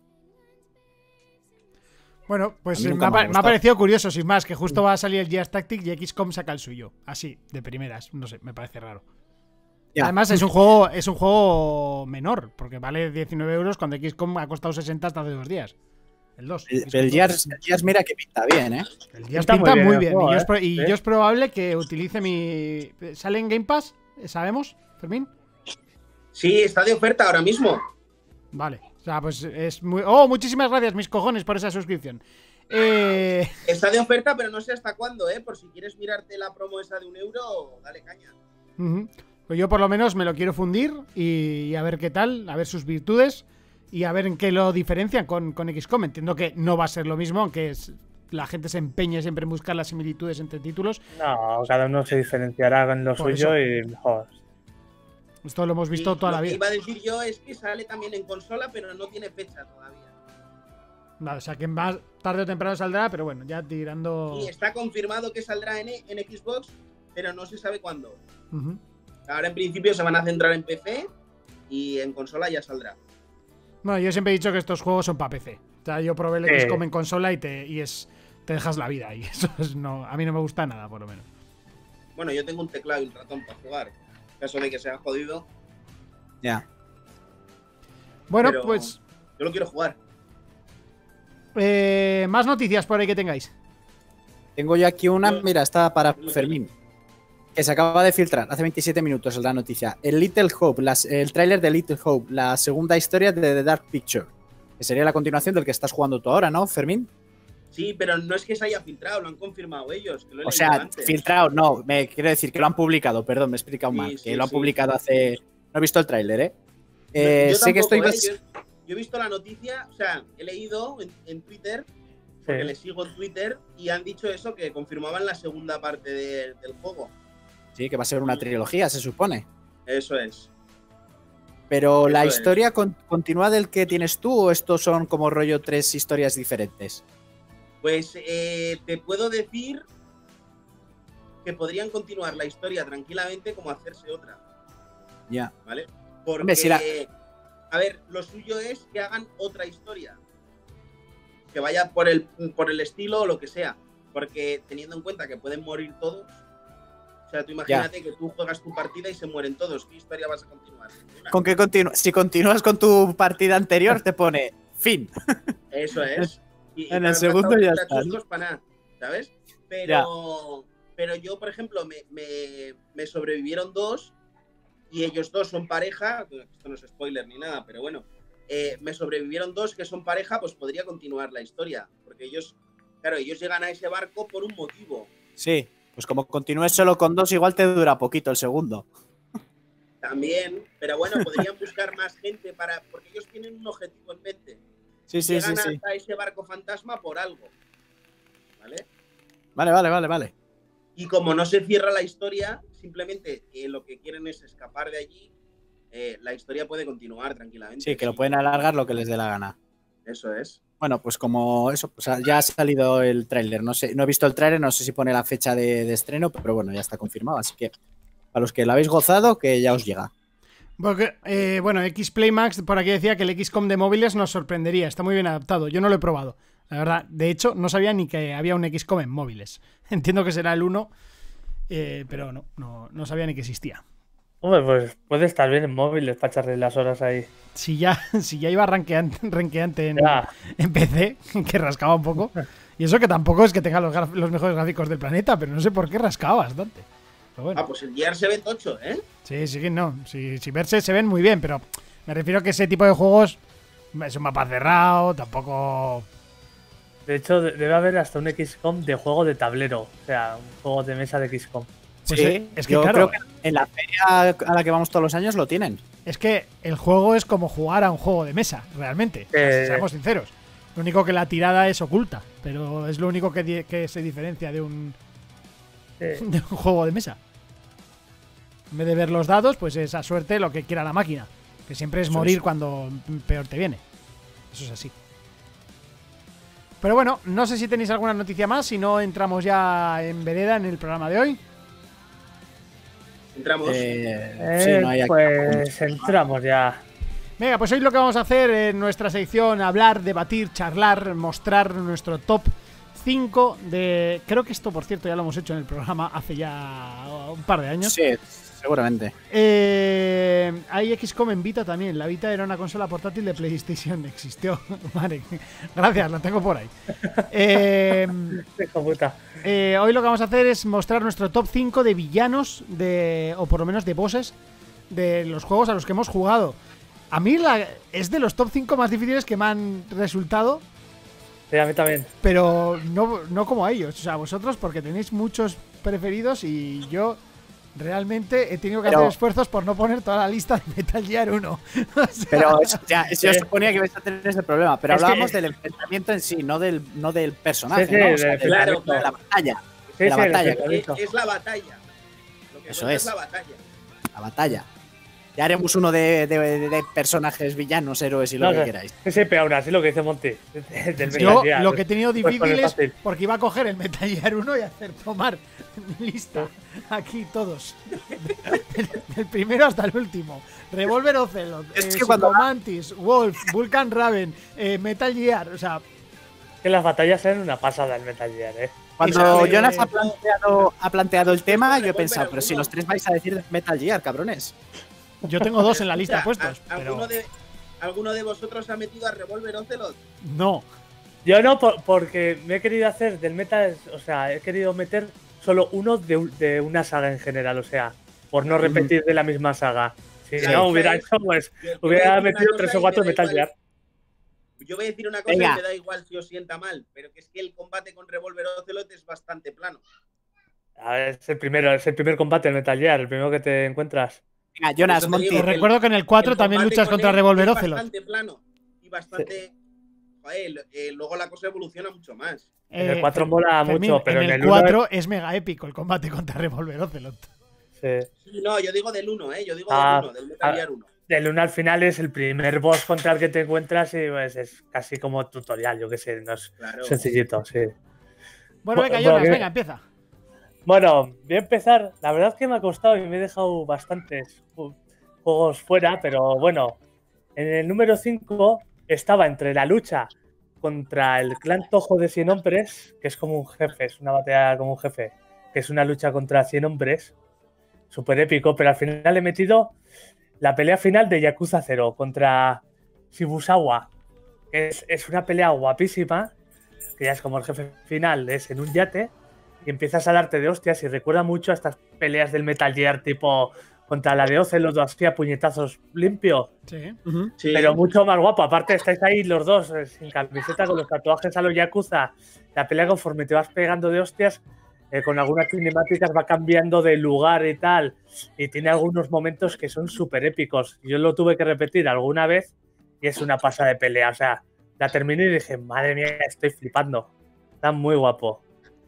Bueno, pues A mí eh, nunca me ha, me ha pa- me ha gustado. parecido curioso, sin más, que justo va a salir el Gears Tactic y X COM saca el suyo. Así, de primeras. No sé, me parece raro. Ya. Además, es un juego es un juego menor, porque vale diecinueve euros cuando X COM ha costado sesenta hasta hace dos días. El dos. El, X COM el dos. Gears, el Gears mira que pinta bien, ¿eh? El Gears Pinta pinta muy muy bien bien. el juego, y yo, es, ¿eh? pro- y Sí. yo es probable que utilice mi. ¿Sale en Game Pass? ¿Sabemos, Fermín? Sí, está de oferta ahora mismo. Vale. O sea, pues es muy. ¡Oh! Muchísimas gracias, mis cojones, por esa suscripción. Eh. Está de oferta, pero no sé hasta cuándo, ¿eh? Por si quieres mirarte la promo esa de un euro, dale caña. Ujú. Pues yo por lo menos me lo quiero fundir y, y a ver qué tal, a ver sus virtudes y a ver en qué lo diferencian con, con X COM. Entiendo que no va a ser lo mismo, aunque es- la gente se empeñe siempre en buscar las similitudes entre títulos. No, cada uno se diferenciará en lo Por suyo eso. y mejor. Esto lo hemos visto Y toda lo la que vida. iba a decir yo es que sale también en consola, pero no tiene fecha todavía. Vale, o sea que más tarde o temprano saldrá, pero bueno, ya tirando. Y está confirmado que saldrá en, en Xbox, pero no se sabe cuándo. Ujú. Ahora en principio se van a centrar en P C y en consola ya saldrá. Bueno, yo siempre he dicho que estos juegos son para P C. O sea, yo probé el Sí. X COM en consola y te y es te dejas la vida y eso es, no, a mí no me gusta nada, por lo menos. Bueno, yo tengo un teclado y un ratón para jugar. En caso de que sea jodido, Ya. Bueno, Pero- pues yo lo quiero jugar. eh, más noticias por ahí que tengáis. Tengo yo aquí una, Yo- mira, está para yo- Fermín. Que se acaba de filtrar hace veintisiete minutos la noticia. El Little Hope, las- el tráiler de Little Hope, la segunda historia de The Dark Picture. Que sería la continuación del que estás jugando tú ahora, ¿no, Fermín? Sí, pero no es que se haya filtrado, lo han confirmado ellos. Que lo he O leído sea, antes. filtrado, no, me quiero decir que lo han publicado, perdón, me he explicado Sí, mal. sí, que lo han sí. publicado hace. No he visto el tráiler, ¿eh? No, Eh, yo sé que tampoco, estoy. ¿eh? Yo, yo he visto la noticia, o sea, he leído en, en Twitter, porque Sí. les sigo en Twitter, y han dicho eso, que confirmaban la segunda parte de- del juego. Sí, que va a ser una trilogía, se supone. Eso es. Pero la Eso es. historia con- continúa del que tienes tú o estos son como rollo tres historias diferentes. Pues eh, te puedo decir que podrían continuar la historia tranquilamente como hacerse otra, Ya. ¿vale? Porque, Hombre, si la- a ver, lo suyo es que hagan otra historia. Que vaya por el, por el estilo o lo que sea. Porque teniendo en cuenta que pueden morir todos, o sea, tú imagínate que tú juegas tu partida y se mueren todos. ¿Qué historia vas a continuar? Ninguna. ¿Con qué continúa? Si continúas con tu partida anterior, te pone fin. Eso es. Y- y En el te han segundo gastado ya treinta está, ¿no? chuscos para nada, ¿sabes? Pero, pero yo, por ejemplo, me, me- me sobrevivieron dos y ellos dos son pareja. Esto no es spoiler ni nada, pero bueno. eh, me sobrevivieron dos que son pareja, pues podría continuar la historia. Porque ellos, claro, ellos llegan a ese barco por un motivo. Sí, pues como continúes solo con dos, igual te dura poquito el segundo. También, pero bueno, podrían buscar más gente para. Porque ellos tienen un objetivo en mente. Sí, sí, sí, Llegan sí. hasta ese barco fantasma por algo. ¿Vale? Vale, vale, vale, vale. Y como no se cierra la historia, simplemente eh, lo que quieren es escapar de allí, eh, la historia puede continuar tranquilamente. Sí, que lo pueden alargar lo que les dé la gana. Eso es. Bueno, pues como eso, pues ya ha salido el tráiler. No sé, no he visto el tráiler, no sé si pone la fecha de, de estreno, pero bueno, ya está confirmado. Así que a los que lo habéis gozado, que ya os llega. Porque, eh, bueno, X-Play Max por aquí decía que el X COM de móviles nos sorprendería. Está muy bien adaptado. Yo no lo he probado. La verdad, de hecho, no sabía ni que había un X COM en móviles. Entiendo que será el uno, eh, pero no, no, no sabía ni que existía. Hombre, pues puede estar bien en móviles para echarle las horas ahí. Si ya, si ya iba ranqueante, ranqueante en, Ya. en P C, que rascaba un poco. Y eso que tampoco es que tenga los, graf- los mejores gráficos del planeta, pero no sé por qué rascaba bastante. Pero bueno. Ah, pues el Gears se ve tocho, ¿eh? Sí, sí que no. Si, si verse se ven muy bien, pero me refiero a que ese tipo de juegos es un mapa cerrado, tampoco. De hecho, de- debe haber hasta un X COM de juego de tablero. O sea, un juego de mesa de X COM. Pues, sí, eh, es que yo claro. creo que en la feria a la que vamos todos los años lo tienen. Es que el juego es como jugar a un juego de mesa, realmente. Eh. Seamos sinceros. Lo único que la tirada es oculta, pero es lo único que, di- que se diferencia de un, Eh, de un juego de mesa. En vez de ver los dados, pues es a suerte lo que quiera la máquina. Que siempre es Eso morir es. cuando peor te viene. Eso es así. Pero bueno, no sé si tenéis alguna noticia más, si no entramos ya en vereda en el programa de hoy. Entramos. Eh, eh, sí, no hay aquí pues entramos ya. Venga, pues hoy lo que vamos a hacer en nuestra sección, hablar, debatir, charlar, mostrar nuestro top cinco de... Creo que esto, por cierto, ya lo hemos hecho en el programa hace ya un par de años. Sí, seguramente. Eh, hay X COM en Vita también. La Vita era una consola portátil de PlayStation. Existió. Vale, gracias, la tengo por ahí. Eh, Hijo puta. eh, hoy lo que vamos a hacer es mostrar nuestro top cinco de villanos, de o por lo menos de bosses, de los juegos a los que hemos jugado. A mí la, es de los top cinco más difíciles que me han resultado, Sí, a mí también. pero no, no como a ellos. O sea, vosotros porque tenéis muchos preferidos y yo realmente he tenido que Pero- hacer esfuerzos por no poner toda la lista de Metal Gear uno. O sea, Pero eso, ya, eso yo suponía que ibas a tener ese problema. Pero Es que- hablábamos del enfrentamiento en sí, no del, no del personaje, Sí, sí, ¿no? O sea, del- del- Claro, de la claro. batalla. Sí, de la sí, el batalla. es, enfrentamiento. es la batalla. Lo que Eso cuenta es. la batalla. La batalla. Ya haremos uno de, de- de personajes villanos, héroes y lo No, que no, queráis. Sí, sí, pero aún así lo que dice Monty. Del yo Metal Gear, lo que he tenido pues, pues, difícil es fácil. porque iba a coger el Metal Gear uno y hacer tomar lista aquí todos. Del, del primero hasta el último. Revolver Ocelot, Es eh, que cuando- Psychomantis, Wolf, Vulcan Raven, eh, Metal Gear. O sea, Que las batallas eran una pasada el Metal Gear, eh. Cuando Esa- Jonas eh, ha planteado, ha planteado el tema, yo he Revolver pensado, pero si alguno. los tres vais a decir Metal Gear, cabrones. yo tengo dos en la lista Escucha, puestos, ¿a- pero ¿alguno, de, ¿Alguno de vosotros ha metido a Revolver Ocelot? no. Yo no, por- porque me he querido hacer del Metal, o sea, he querido meter solo uno de, un- de una saga en general, o sea, por no repetir de la misma saga. Si Ya, no, ya, hubiera ya. hecho, pues, Yo- yo voy a hubiera decir una metido cosa tres y o cuatro me da Metal igual- Gear. Yo voy a decir una cosa Venga. y me da igual si os sienta mal, pero que es que el combate con Revolver Ocelot es bastante plano. A ver, es el primero, es el primer combate del Metal Gear, el primero que te encuentras. Venga, Jonas, Por eso te Monty. digo, Os recuerdo que en el cuatro El también combate luchas con contra él Revolver es Ocelot. bastante plano y bastante. Joder, eh, luego la cosa evoluciona mucho más. En el Eh, cuatro Fer- mola Fermín, mucho, pero en el uno cuatro es mega épico el combate contra Revolver Ocelot. Sí. Sí, no, yo digo del uno, ¿eh? Yo digo Ah, del uno, del Metal ah. Gear uno. Del uno al final es el primer boss contra el que te encuentras y pues, es casi como tutorial, yo qué sé, no es Claro. sencillito, sí. Bueno, venga, Bueno, Jonas, que- venga, empieza. Bueno, voy a empezar. La verdad es que me ha costado y me he dejado bastantes ju- juegos fuera, pero bueno, en el número cinco estaba entre la lucha contra el clan Tojo de cien hombres, que es como un jefe, es una batalla como un jefe, que es una lucha contra cien hombres, súper épico, pero al final he metido la pelea final de Yakuza cero contra Shibusawa, que es, es una pelea guapísima, que ya es como el jefe final, es en un yate, y empiezas a darte de hostias y recuerda mucho a estas peleas del Metal Gear tipo contra la de Ocelot, hostia, puñetazos limpio, Sí. Ujú. Sí. pero mucho más guapo. Aparte estáis ahí los dos eh, sin camiseta con los tatuajes a los Yakuza. La pelea conforme te vas pegando de hostias, eh, con algunas cinemáticas va cambiando de lugar y tal, y tiene algunos momentos que son súper épicos. Yo lo tuve que repetir alguna vez y es una pasada de pelea. O sea, la terminé y dije, madre mía, estoy flipando. Está muy guapo.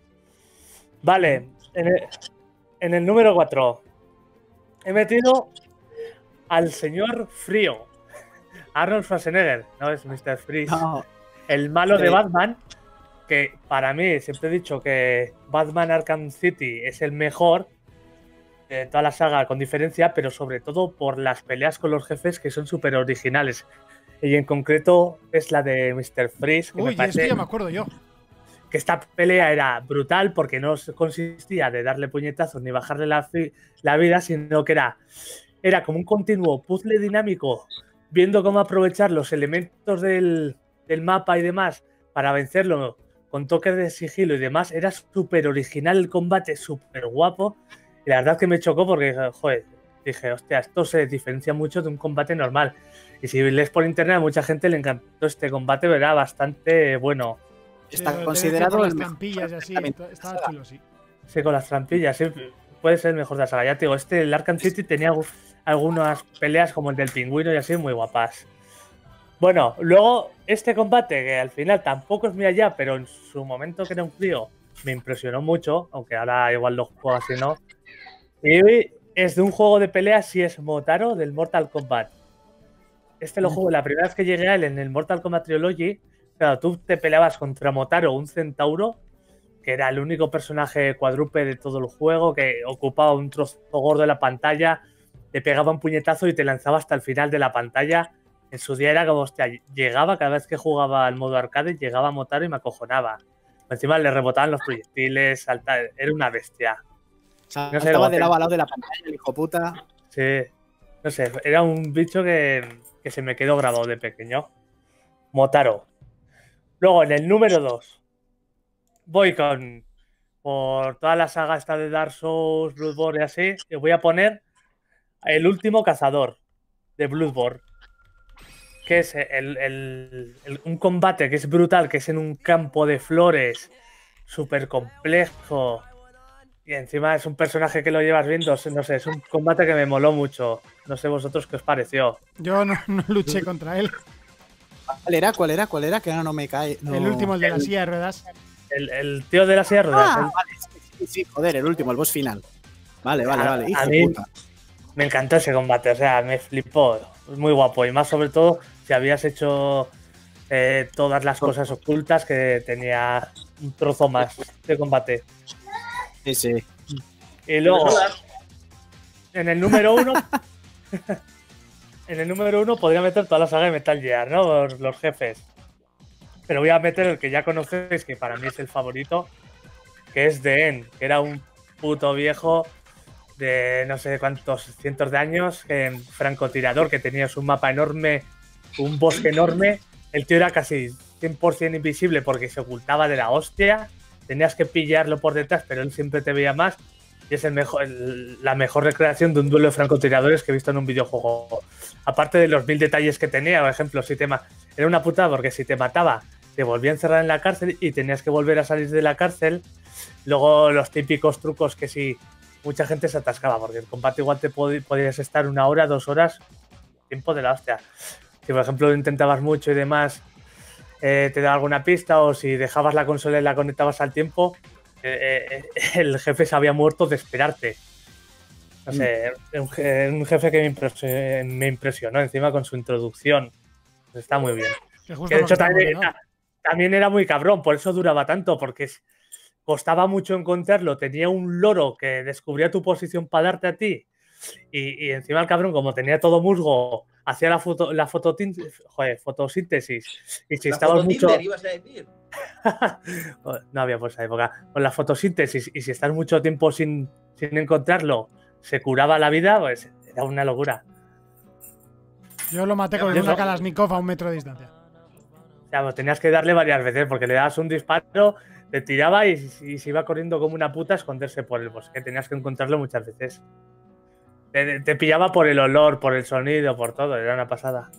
Vale, en el, en el número cuatro he metido al señor Frío, Arnold Schwarzenegger, no es mister Freeze, No, el malo de Sí. Batman, que para mí siempre he dicho que Batman Arkham City es el mejor de toda la saga con diferencia, pero sobre todo por las peleas con los jefes que son súper originales. Y en concreto es la de mister Freeze, que Uy, me esto parece ya me acuerdo yo. que esta pelea era brutal porque no consistía de darle puñetazos ni bajarle la, fi- la vida, sino que era, era como un continuo puzzle dinámico, viendo cómo aprovechar los elementos del, del mapa y demás para vencerlo con toques de sigilo y demás. Era súper original el combate, súper guapo. Y la verdad que me chocó porque, joder, dije, hostia, esto se diferencia mucho de un combate normal. Y si lees por internet, a mucha gente le encantó este combate, era bastante bueno. está Sí, considerado con el las mejor trampillas y así. enfrentamiento de la Estaba saga. chulo, sí. Sí, con las trampillas, sí. puede ser el mejor de la saga. Ya te digo, este, el Arkham City tenía algunas peleas como el del pingüino y así muy guapas. Bueno, luego este combate, que al final tampoco es muy allá, pero en su momento que era un crío, me impresionó mucho, aunque ahora igual lo juego así, ¿no? Y es de un juego de peleas, si es Motaro, del Mortal Kombat. Este lo jugué la primera vez que llegué a él en el Mortal Kombat Trilogy. Claro, tú te peleabas contra Motaro, un centauro, que era el único personaje cuadrúpede de todo el juego, que ocupaba un trozo gordo de la pantalla, te pegaba un puñetazo y te lanzaba hasta el final de la pantalla. En su día era como, hostia, llegaba cada vez que jugaba al modo arcade, llegaba Motaro y me acojonaba. Encima le rebotaban los proyectiles, salta, era una bestia. O sea, no sé, estaba de lado a lado de la pantalla, el hijo puta. Sí, no sé, era un bicho que, que se me quedó grabado de pequeño. Motaro. Luego, en el número dos, voy con, por toda la saga esta de Dark Souls, Bloodborne y así, y voy a poner el último cazador de Bloodborne, que es el, el, el, un combate que es brutal, que es en un campo de flores, súper complejo, y encima es un personaje que lo llevas viendo, no sé, es un combate que me moló mucho. No sé vosotros qué os pareció. Yo no, no luché contra él. ¿Cuál era? ¿Cuál era? ¿Cuál era? Que ahora no me cae. No. El último, el de la silla de ruedas. El, el tío de la silla de ruedas. Ah, el... vale, sí, sí, joder, el último, el boss final. Vale, vale, a, vale. Hijo a mí puta. Me encantó ese combate, o sea, me flipó. Muy guapo. Y más sobre todo si habías hecho eh, todas las cosas ocultas, que tenía un trozo más de combate. Sí, sí. Y luego, en el número uno, en el número uno podría meter toda la saga de Metal Gear, ¿no? Los, los jefes. Pero voy a meter el que ya conocéis, que para mí es el favorito, que es The End, que era un puto viejo de no sé cuántos cientos de años, eh, francotirador, que tenía un mapa enorme, un bosque enorme. El tío era casi cien por cien invisible porque se ocultaba de la hostia. Tenías que pillarlo por detrás, pero él siempre te veía más. Y es el mejor, el, la mejor recreación de un duelo de francotiradores que he visto en un videojuego. Aparte de los mil detalles que tenía, por ejemplo, si te ma era una putada porque si te mataba, te volvía a encerrar en la cárcel y tenías que volver a salir de la cárcel. Luego los típicos trucos que si mucha gente se atascaba, porque el combate igual te pod podías estar una hora, dos horas, tiempo de la hostia. Si por ejemplo lo intentabas mucho y demás, eh, te daba alguna pista, o si dejabas la consola y la conectabas al tiempo, eh, eh, el jefe se había muerto de esperarte. No sé, mm. un, un jefe que me impresionó, me impresionó encima con su introducción. Pues está muy bien. Que de hecho también era, también era muy cabrón, por eso duraba tanto, porque costaba mucho encontrarlo. Tenía un loro que descubría tu posición para darte a ti. Y, y encima el cabrón, como tenía todo musgo, hacía la, foto, la joder, fotosíntesis. Y si estabas mucho... ibas a decir. No había por esa época. Con la fotosíntesis, y si estás mucho tiempo sin, sin encontrarlo, se curaba la vida, pues era una locura. Yo lo maté con una Kalashnikov a un metro de distancia. O sea, pues tenías que darle varias veces, porque le dabas un disparo, te tiraba y, y se iba corriendo como una puta a esconderse por el bosque. Tenías que encontrarlo muchas veces. Te, te pillaba por el olor, por el sonido, por todo. Era una pasada.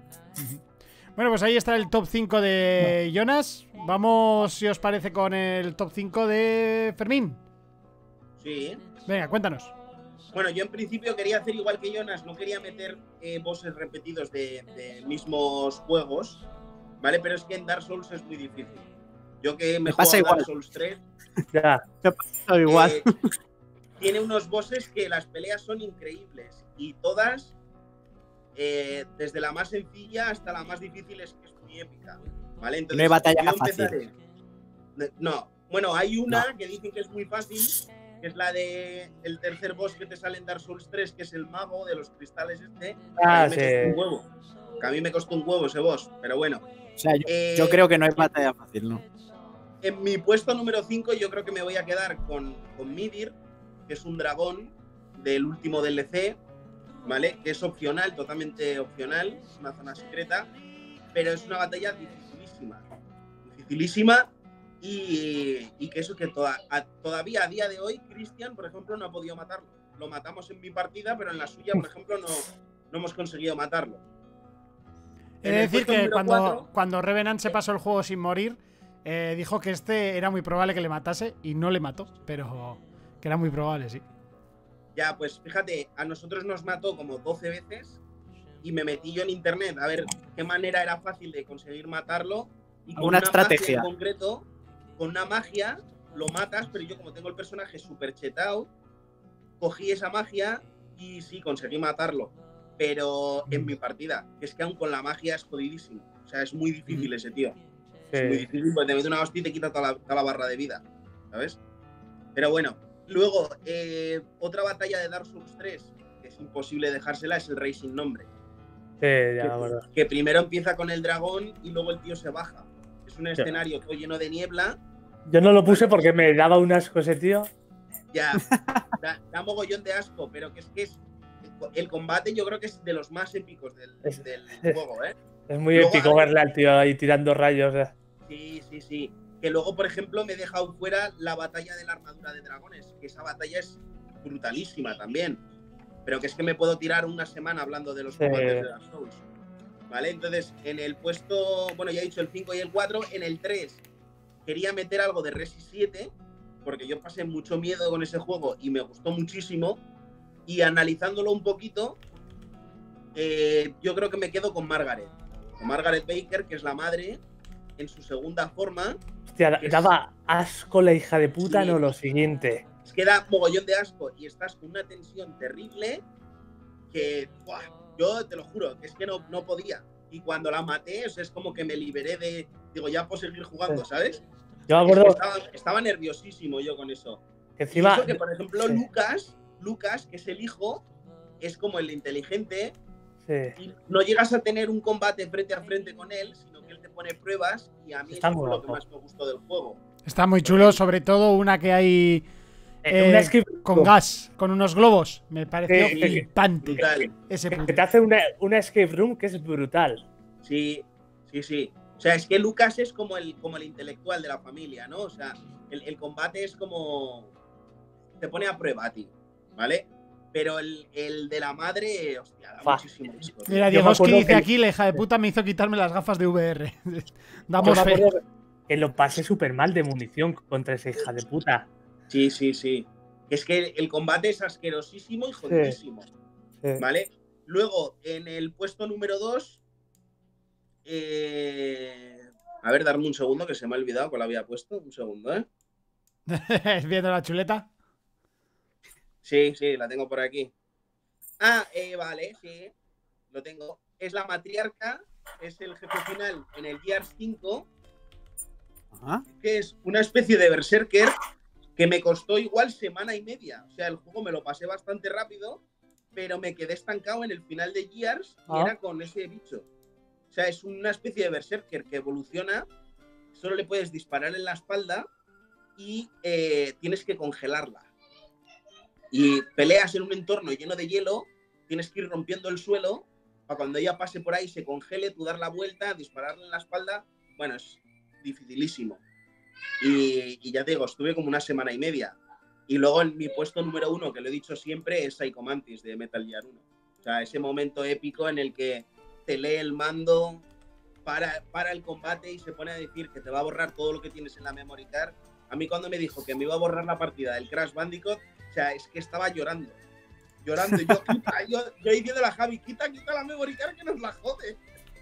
Bueno, pues ahí está el top cinco de Jonas. Vamos, si os parece, con el top cinco de Fermín. Sí. Venga, cuéntanos. Bueno, yo en principio quería hacer igual que Jonas. No quería meter eh, bosses repetidos de, de mismos juegos, ¿vale? Pero es que en Dark Souls es muy difícil. Yo que me, me juego a Dark Souls tres... Ya, me pasa igual. Eh, tiene unos bosses que las peleas son increíbles. Y todas, eh, desde la más sencilla hasta la más difícil, es que es muy épica, ¿vale? Entonces, no hay batalla yo fácil. Empezaré... No. Bueno, hay una no. que dicen que es muy fácil, que es la de el tercer boss que te sale en Dark Souls tres, que es el mago de los cristales este. Ah, que a mí sí. me costó un huevo. Que a mí me costó un huevo ese boss, pero bueno. O sea, yo, eh, yo creo que no hay batalla fácil, ¿no? En mi puesto número cinco yo creo que me voy a quedar con, con Midir, que es un dragón del último D L C, ¿vale? Que es opcional, totalmente opcional, es una zona secreta, pero es una batalla dificilísima. Dificilísima. Y, y que eso que toda, a, todavía a día de hoy Cristian, por ejemplo, no ha podido matarlo. Lo matamos en mi partida, pero en la suya, por ejemplo, no, no hemos conseguido matarlo. He de decir que cuando, cuatro, cuando Revenant se pasó el juego sin morir, eh, dijo que este era muy probable que le matase y no le mató, pero que era muy probable, sí. Ya, pues fíjate, a nosotros nos mató como doce veces y me metí yo en internet a ver qué manera era fácil de conseguir matarlo. Y con Una una estrategia. magia en concreto, con una magia lo matas, pero yo como tengo el personaje súper chetado, cogí esa magia y sí, conseguí matarlo. Pero en mi partida, que es que aún con la magia es jodidísimo. O sea, es muy difícil ese tío. Sí. Es muy difícil porque te mete una hostia y te quita toda la, toda la barra de vida, ¿sabes? Pero bueno, luego, eh, otra batalla de Dark Souls tres, que es imposible dejársela, es el Rey sin nombre. Sí, ya, que, la verdad. que primero empieza con el dragón y luego el tío se baja. Es un Ya. escenario todo lleno de niebla. Yo no lo puse porque me daba un asco ese tío. Ya, da, da mogollón de asco, pero que es que es, el combate yo creo que es de los más épicos del, Es- del es- juego, ¿eh? Es muy Luego, épico a ver- verle al tío ahí tirando rayos. eh. Sí, sí, sí. Que luego, por ejemplo, me he dejado fuera la batalla de la armadura de dragones, que esa batalla es brutalísima también. Pero que es que me puedo tirar una semana hablando de los Sí. combates de Dark Souls. ¿Vale? Entonces, en el puesto, bueno, ya he dicho el cinco y el cuatro, en el tres quería meter algo de Resi siete, porque yo pasé mucho miedo con ese juego y me gustó muchísimo. Y analizándolo un poquito, eh, yo creo que me quedo con Margaret. Con Margaret Baker, que es la madre, en su segunda forma. Hostia, da- Es- daba asco la hija de puta, Sí. no lo siguiente. Es que da mogollón de asco y estás con una tensión terrible que, ¡buah! Yo te lo juro, que es que no, no podía. Y cuando la maté, o sea, es como que me liberé de, digo, ya puedo seguir jugando, ¿sabes? Yo me Es que acuerdo estaba, estaba nerviosísimo yo con eso. que Y encima. eso que, por ejemplo, Sí. Lucas, Lucas, que es el hijo, es como el inteligente Sí. y no llegas a tener un combate frente a frente con él, sino que él te pone pruebas y a mí Está eso muy fue lo que guapo. más me gustó del juego. Está muy chulo, sobre todo una que hay Eh, eh, una escape con room. gas, con unos globos. Me pareció Sí, flipante Brutal. ese Que punto. te hace una, una escape room que es brutal. Sí, sí, sí. O sea, es que Lucas es como el, como el intelectual de la familia, ¿no? O sea, el, el combate es como... te pone a prueba a ti, ¿vale? Pero el, el de la madre, hostia, da Fa. muchísimo asco, tío. Mira, Yo me Diegoski acuerdo dice que- aquí, la hija de puta me hizo quitarme las gafas de V R. Yo Damos me fe. acuerdo que lo pasé súper mal de munición contra esa hija de puta. Sí, sí, sí. Es que el combate es asquerosísimo y jodidísimo, Sí. ¿vale? Luego, en el puesto número dos... Eh... A ver, darme un segundo que se me ha olvidado que lo había puesto. Un segundo, ¿eh? Viendo la chuleta. Sí, sí, la tengo por aquí. Ah, eh, vale, sí. Lo tengo. Es la matriarca, es el jefe final en el Gears cinco, Ajá. que es una especie de berserker que me costó igual semana y media. O sea, el juego me lo pasé bastante rápido, pero me quedé estancado en el final de Gears y Ah. era con ese bicho. O sea, es una especie de berserker que evoluciona, solo le puedes disparar en la espalda y eh, tienes que congelarla. Y peleas en un entorno lleno de hielo, tienes que ir rompiendo el suelo para cuando ella pase por ahí, se congele, tú dar la vuelta, dispararle en la espalda. Bueno, es dificilísimo. Y, y ya te digo, estuve como una semana y media. Y luego en mi puesto número uno, que lo he dicho siempre, es Psycho Mantis de Metal Gear uno. O sea, ese momento épico en el que te lee el mando, para, para el combate y se pone a decir que te va a borrar todo lo que tienes en la memory card. A mí cuando me dijo que me iba a borrar la partida del Crash Bandicoot, o sea, es que estaba llorando. Llorando. Y yo, quita, yo, yo diciendo a Javi, quita, quita la memory card que nos la jode.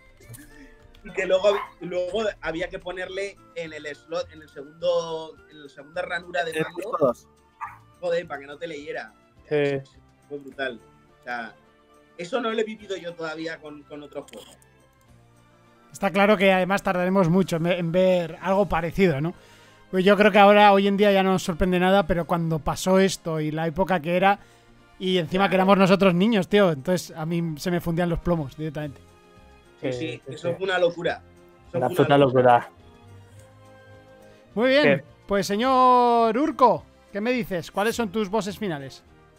Y que luego, luego había que ponerle en el slot, en el segundo, en la segunda ranura de mando, Todos. joder, para que no te leyera. Sí. Fue brutal. O sea, eso no lo he vivido yo todavía con, con otro juego. Está claro que además tardaremos mucho en ve- en ver algo parecido, ¿no? Pues yo creo que ahora, hoy en día, ya no nos sorprende nada, pero cuando pasó esto y la época que era, y encima que éramos nosotros niños, tío, entonces a mí se me fundían los plomos directamente. Sí, Sí, sí, sí, eso sí. fue una locura. Eso Una fue puta locura. Muy bien, Sí. pues señor Urco, ¿qué me dices? ¿Cuáles son tus bosses finales?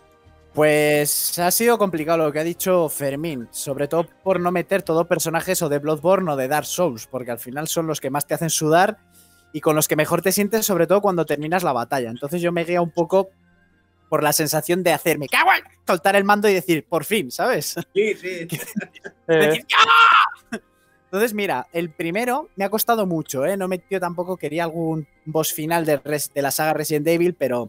Pues ha sido complicado lo que ha dicho Fermín, sobre todo por no meter todo personajes o de Bloodborne o de Dark Souls, porque al final son los que más te hacen sudar y con los que mejor te sientes, sobre todo cuando terminas la batalla. Entonces yo me guía un poco por la sensación de hacerme cago en- soltar el mando y decir, por fin, ¿sabes? Sí, sí. Eh, Decir, ¡ya! Entonces, mira, el primero me ha costado mucho, ¿eh? No he metido tampoco, quería algún boss final de, Res- de la saga Resident Evil, pero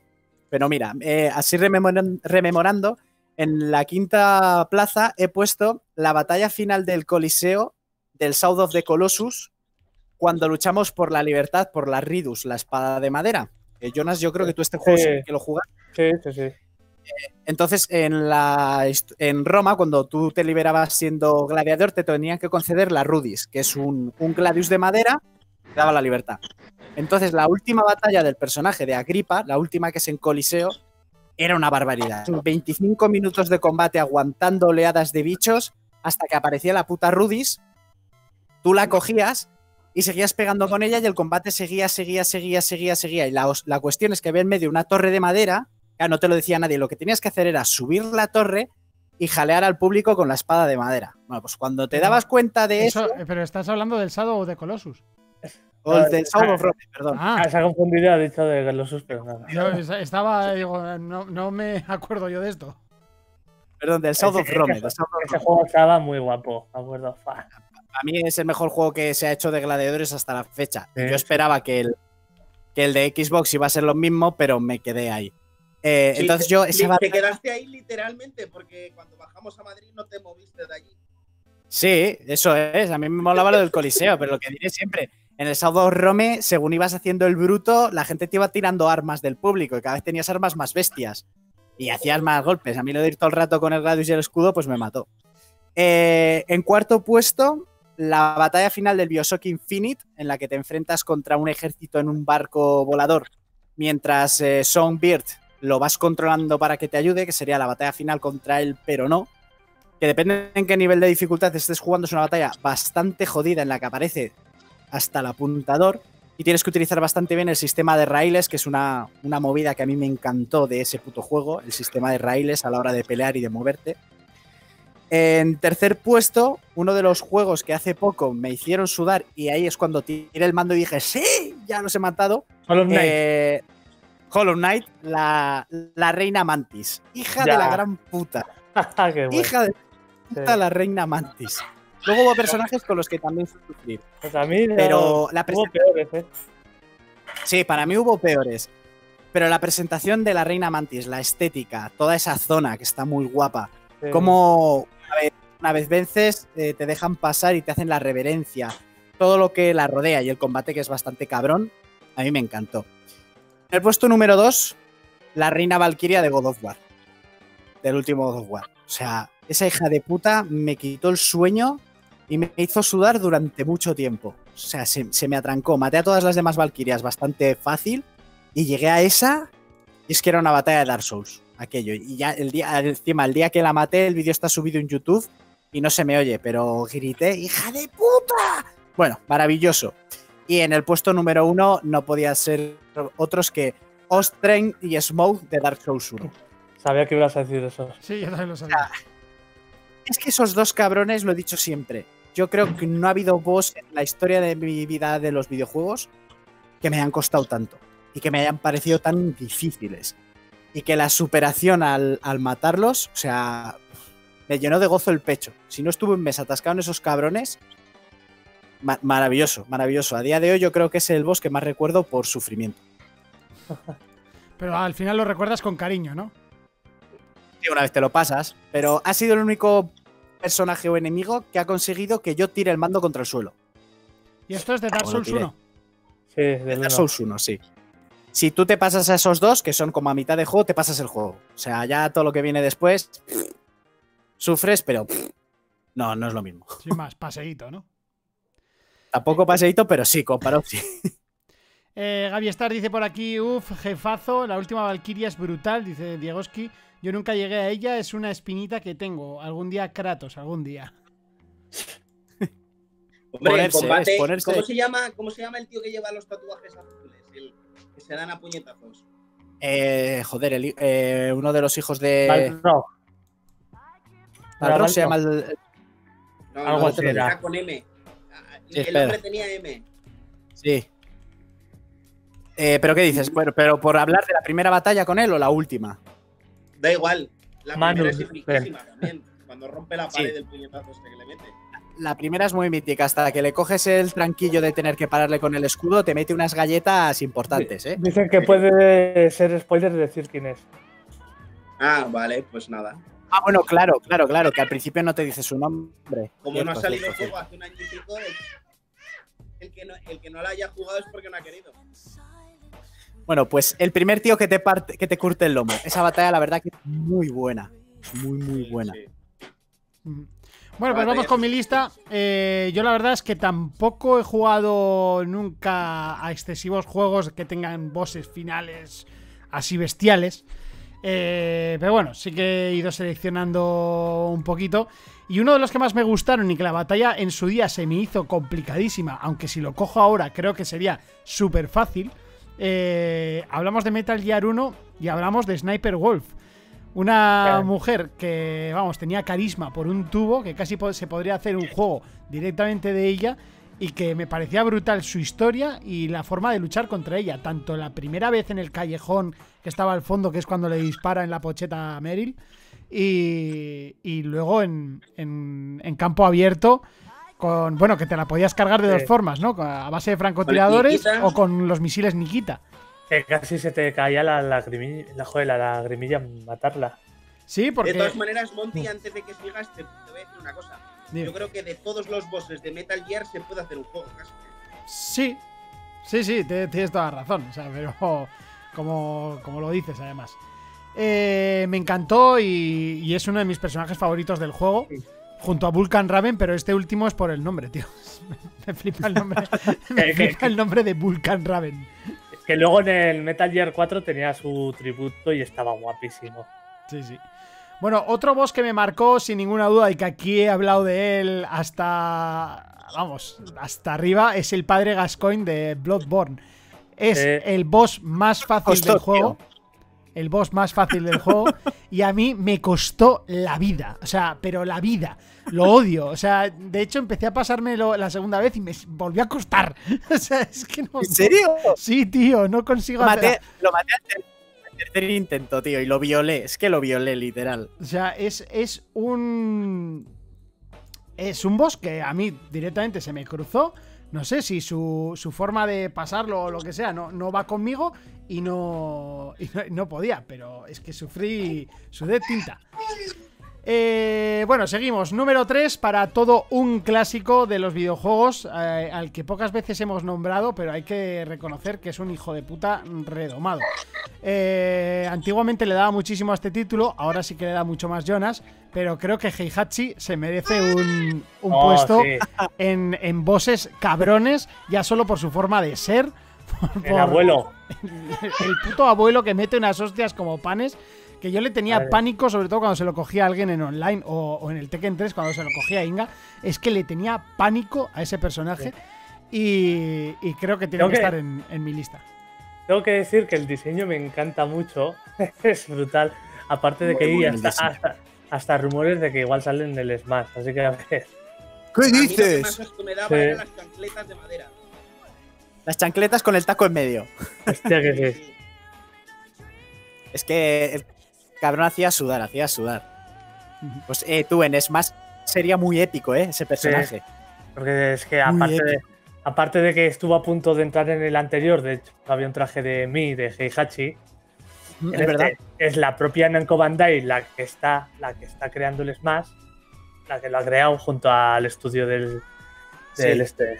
Pero mira, eh, así rememoran- rememorando, en la quinta plaza he puesto la batalla final del Coliseo del South of the Colossus, cuando luchamos por la libertad, por la Ridus, la espada de madera. Eh, Jonas, yo creo que tú este juego Sí. sí que lo jugaste. Sí, sí, sí. Entonces, en, la, en Roma, cuando tú te liberabas siendo gladiador, te tenían que conceder la Rudis, que es un, un gladius de madera que daba la libertad. Entonces, la última batalla del personaje de Agripa, la última que es en Coliseo, era una barbaridad. veinticinco minutos de combate aguantando oleadas de bichos hasta que aparecía la puta Rudis. Tú la cogías y seguías pegando con ella y el combate seguía, seguía, seguía, seguía, seguía. Y la, la cuestión es que había en medio una torre de madera. Claro, no te lo decía nadie. Lo que tenías que hacer era subir la torre y jalear al público con la espada de madera. Bueno, pues cuando te dabas cuenta de eso... eso pero estás hablando del Shadow of the Colossus. O el del Shadow of Rome, perdón. Ah, Ah, se ha confundido, ha dicho de Colossus, pero nada. yo estaba, digo, no, no me acuerdo yo de esto. Perdón, del Shadow of Ese- Rome. ese- del Shadow of Ese Rome. juego estaba muy guapo, me acuerdo. Fa. A mí es el mejor juego que se ha hecho de gladiadores hasta la fecha. Sí, Yo sí. esperaba que el, que el de Xbox iba a ser lo mismo, pero me quedé ahí. Eh, Sí, entonces te- yo... li- Esa te batalla- quedaste ahí literalmente, porque cuando bajamos a Madrid no te moviste de allí. Sí, eso es. A mí me molaba lo del Coliseo, pero lo que diré siempre, en el Shadow of Rome, según ibas haciendo el bruto, la gente te iba tirando armas del público y cada vez tenías armas más bestias. Y hacías más golpes. A mí lo de ir todo el rato con el Gladius y el escudo, pues me mató. Eh, en cuarto puesto, la batalla final del Bioshock Infinite, en la que te enfrentas contra un ejército en un barco volador, mientras eh, Songbird lo vas controlando para que te ayude, que sería la batalla final contra él, pero no. Que depende en qué nivel de dificultad estés jugando, es una batalla bastante jodida en la que aparece hasta el apuntador y tienes que utilizar bastante bien el sistema de raíles, que es una, una movida que a mí me encantó de ese puto juego, el sistema de raíles a la hora de pelear y de moverte. En tercer puesto, uno de los juegos que hace poco me hicieron sudar y ahí es cuando tiré el mando y dije, ¡sí! Ya los he matado. Hollow Knight. Eh, Hollow Knight, la, la reina Mantis. Hija Ya. de la gran puta. Qué bueno. Hija de puta Sí. la reina Mantis. Luego hubo personajes con los que también fui sufrir. Pues a mí Pero la hubo presentación... peores, ¿eh? Sí, para mí hubo peores. Pero la presentación de la reina Mantis, la estética, toda esa zona que está muy guapa, Sí. como una vez, una vez vences, eh, te dejan pasar y te hacen la reverencia. Todo lo que la rodea y el combate, que es bastante cabrón, a mí me encantó. En el puesto número dos, la reina Valkyria de God of War. Del último God of War. O sea, esa hija de puta me quitó el sueño y me hizo sudar durante mucho tiempo. O sea, se, se me atrancó. Maté a todas las demás Valkyrias bastante fácil y llegué a esa y es que era una batalla de Dark Souls. Aquello. Y ya el día, encima, el día que la maté, el vídeo está subido en YouTube y no se me oye, pero grité, ¡hija de puta! Bueno, maravilloso. Y en el puesto número uno no podía ser otros que Ostren y Smoke de Dark Souls uno. Sabía que ibas a decir eso. Sí, yo también lo sabía. Es que esos dos cabrones, lo he dicho siempre, yo creo que no ha habido boss en la historia de mi vida de los videojuegos que me hayan costado tanto y que me hayan parecido tan difíciles. Y que la superación al, al matarlos, o sea, me llenó de gozo el pecho. Si no estuve un mes atascado en esos cabrones, ma- maravilloso, maravilloso. A día de hoy yo creo que es el boss que más recuerdo por sufrimiento. Pero al final lo recuerdas con cariño, ¿no? Sí, una vez te lo pasas, pero ha sido el único personaje o enemigo que ha conseguido que yo tire el mando contra el suelo. Y esto es de Dark Bueno, Souls tiré. uno. Sí, del Dark uno. Souls uno, sí. Si tú te pasas a esos dos, que son como a mitad de juego, te pasas el juego. O sea, ya todo lo que viene después, pff, sufres, pero pff, no, no es lo mismo. Sin más, paseíto, ¿no? Tampoco paseíto, pero sí, comparado, sí. Eh, Gaby Star dice por aquí, uff, jefazo, la última Valkyria es brutal, dice Diegoski. Yo nunca llegué a ella, es una espinita que tengo. Algún día Kratos, algún día. Hombre, Ponerse, el combate, es ponerse. ¿cómo se llama, ¿cómo se llama el tío que lleva los tatuajes azules? El que se dan a puñetazos. Eh, joder, el- eh, uno de los hijos de Balrog. Balrog se llama Balrog. el... No, Algo no, así era era. con M. Ah, Sí, el espera. hombre tenía M. Sí. Eh, ¿Pero qué dices? Bueno, ¿pero por hablar de la primera batalla con él o la última? Da igual. La Manu, primera es eficísima ven. también. Cuando rompe la Sí. pared del puñetazo este que le mete. La primera es muy mítica, hasta que le coges el tranquillo de tener que pararle con el escudo, te mete unas galletas importantes, ¿eh? Dicen que puede ser spoiler decir quién es. Ah, vale, pues nada. Ah, bueno, claro, claro, claro, que al principio no te dice su nombre. Como no ha Cierto, salido cierto, el juego hace un año y pico, el que no, el que no lo haya jugado es porque no ha querido. Bueno, pues el primer tío que te parte, que te curte el lomo. Esa batalla, la verdad, que es muy buena. Muy, muy buena. Sí. Bueno, pues vamos con mi lista. Eh, yo la verdad es que tampoco he jugado nunca a excesivos juegos que tengan bosses finales así bestiales. Eh, pero bueno, sí que he ido seleccionando un poquito. Y uno de los que más me gustaron y que la batalla en su día se me hizo complicadísima, aunque si lo cojo ahora creo que sería súper fácil. Eh, hablamos de Metal Gear uno y hablamos de Sniper Wolf. Una Claro. mujer que, vamos, tenía carisma por un tubo, que casi po- se podría hacer un juego directamente de ella, y que me parecía brutal su historia y la forma de luchar contra ella. Tanto la primera vez en el callejón que estaba al fondo, que es cuando le dispara en la pocheta a Meryl, y, y luego en, en, en campo abierto, con, bueno, que te la podías cargar de Sí. dos formas, ¿no? A base de francotiradores Nikita. o con los misiles Nikita. Que casi se te caía la lagrimilla, la, joder, la lagrimilla matarla. Sí, porque... De todas maneras, Monty, antes de que sigas, te, te voy a decir una cosa. Dime. Yo creo que de todos los bosses de Metal Gear se puede hacer un juego casi. Sí, sí, sí, te- tienes toda la razón. O sea, pero como, como lo dices, además. Eh, me encantó y, y es uno de mis personajes favoritos del juego. Sí. Junto a Vulcan Raven, pero este último es por el nombre, tío. Me flipa el nombre. Me Que- que- flipa el nombre de Vulcan Raven. Que luego en el Metal Gear cuatro tenía su tributo y estaba guapísimo. Sí, sí. Bueno, otro boss que me marcó sin ninguna duda y que aquí he hablado de él hasta, vamos, hasta arriba, es el padre Gascoigne de Bloodborne. Es Eh. el boss más fácil Costó, del juego. tío. El boss más fácil del juego. Y a mí me costó la vida. O sea, pero la vida. Lo odio. O sea, de hecho empecé a pasármelo la segunda vez y me volvió a costar. O sea, es que no... ¿En serio? Sí, tío, no consigo Lo hacer... maté, lo maté al ter- al tercer intento, tío, y lo violé. Es que lo violé, literal. O sea, es, es un... Es un boss que a mí directamente se me cruzó. No sé si su, su forma de pasarlo o lo que sea no, no va conmigo y no, y no, no podía, pero es que sufrí sudé tinta. Eh, bueno, seguimos. Número tres para todo un clásico de los videojuegos, eh, al que pocas veces hemos nombrado, pero hay que reconocer que es un hijo de puta redomado. Eh, antiguamente le daba muchísimo a este título, ahora sí que le da mucho más Jonas, pero creo que Heihachi se merece un, un Oh, puesto sí. en, en bosses cabrones, ya solo por su forma de ser. por- El abuelo. el puto abuelo que mete unas hostias como panes. Que yo le tenía Madre. pánico, sobre todo cuando se lo cogía a alguien en online o, o en el Tekken tres, cuando se lo cogía a Inga. Es que le tenía pánico a ese personaje. Y, y creo que tiene Creo que que- estar en, en mi lista. Tengo que decir que el diseño me encanta mucho. Es brutal. Aparte de que Muy hay bueno el hasta, diseño. hasta, hasta rumores de que igual salen en el Smash. Así que a ver. ¿Qué A mí lo que más asco me daba Sí. eran las chancletas de madera. Las chancletas con el taco en medio. Hostia, que sí. Es que el cabrón hacía sudar, hacía sudar. Pues eh, tú en Smash sería muy épico, ¿eh? Ese personaje. Porque es que Muy aparte de, épico. aparte de que estuvo a punto de entrar en el anterior, de hecho había un traje de Mi, de Heihachi. Mm, En es este verdad. es la propia Namco Bandai la que está, la que está creando el Smash, la que lo ha creado junto al estudio del, del Sí. este.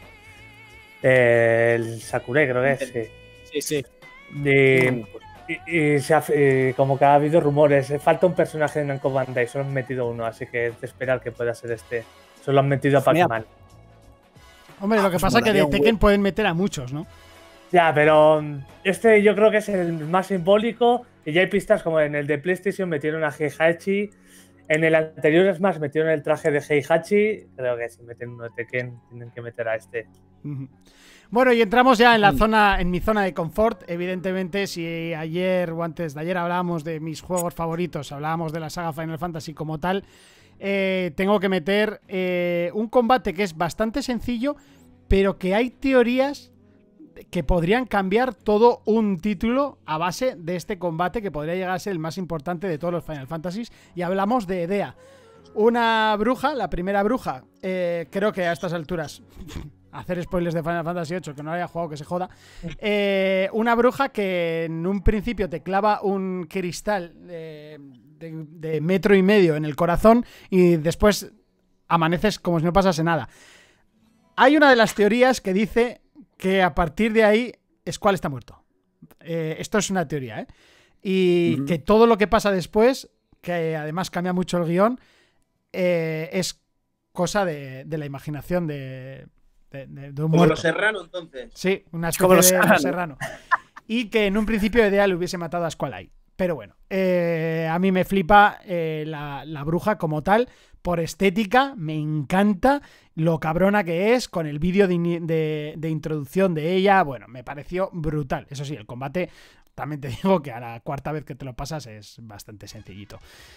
El Sakurai, creo que es. Sí. Sí, sí. Y, y- y se ha- y como que ha habido rumores, eh, falta un personaje de Namco Bandai, solo han metido uno, así que es de esperar que pueda ser este. Solo han metido a Mira. Pac-Man. Hombre, lo que pues pasa es que molaría de un Tekken huevo. pueden meter a muchos, ¿no? Ya, pero mm, este yo creo que es el más simbólico. Y ya hay pistas como en el de PlayStation metieron a Heihachi. En el anterior Smash metieron el traje de Heihachi. Creo que si meten uno de Tekken tienen que meter a este. Ujú. Bueno, y entramos ya en la Mm. zona, en mi zona de confort. Evidentemente, si ayer o antes de ayer hablábamos de mis juegos favoritos, hablábamos de la saga Final Fantasy como tal, eh, tengo que meter eh, un combate que es bastante sencillo, pero que hay teorías que podrían cambiar todo un título a base de este combate que podría llegar a ser el más importante de todos los Final Fantasies, y hablamos de Edea. Una bruja, la primera bruja, eh, creo que a estas alturas, hacer spoilers de Final Fantasy ocho, que no haya jugado, que se joda. Eh, una bruja que en un principio te clava un cristal de, de, de metro y medio en el corazón y después amaneces como si no pasase nada. Hay una de las teorías que dice que a partir de ahí Squall está muerto. Eh, esto es una teoría, ¿eh? Y uh-huh. que todo lo que pasa después, que además cambia mucho el guión, eh, es cosa de, de la imaginación de, de, de, de un Como muerto. los Serrano, entonces. Sí, una especie los de Serrano. los Serrano. Y que en un principio idea le hubiese matado a Squall ahí. Pero bueno, eh, a mí me flipa eh, la, la bruja como tal. Por estética, me encanta lo cabrona que es, con el vídeo de, de, de introducción de ella. Bueno, me pareció brutal. Eso sí, el combate, también te digo que a la cuarta vez que te lo pasas es bastante sencillito.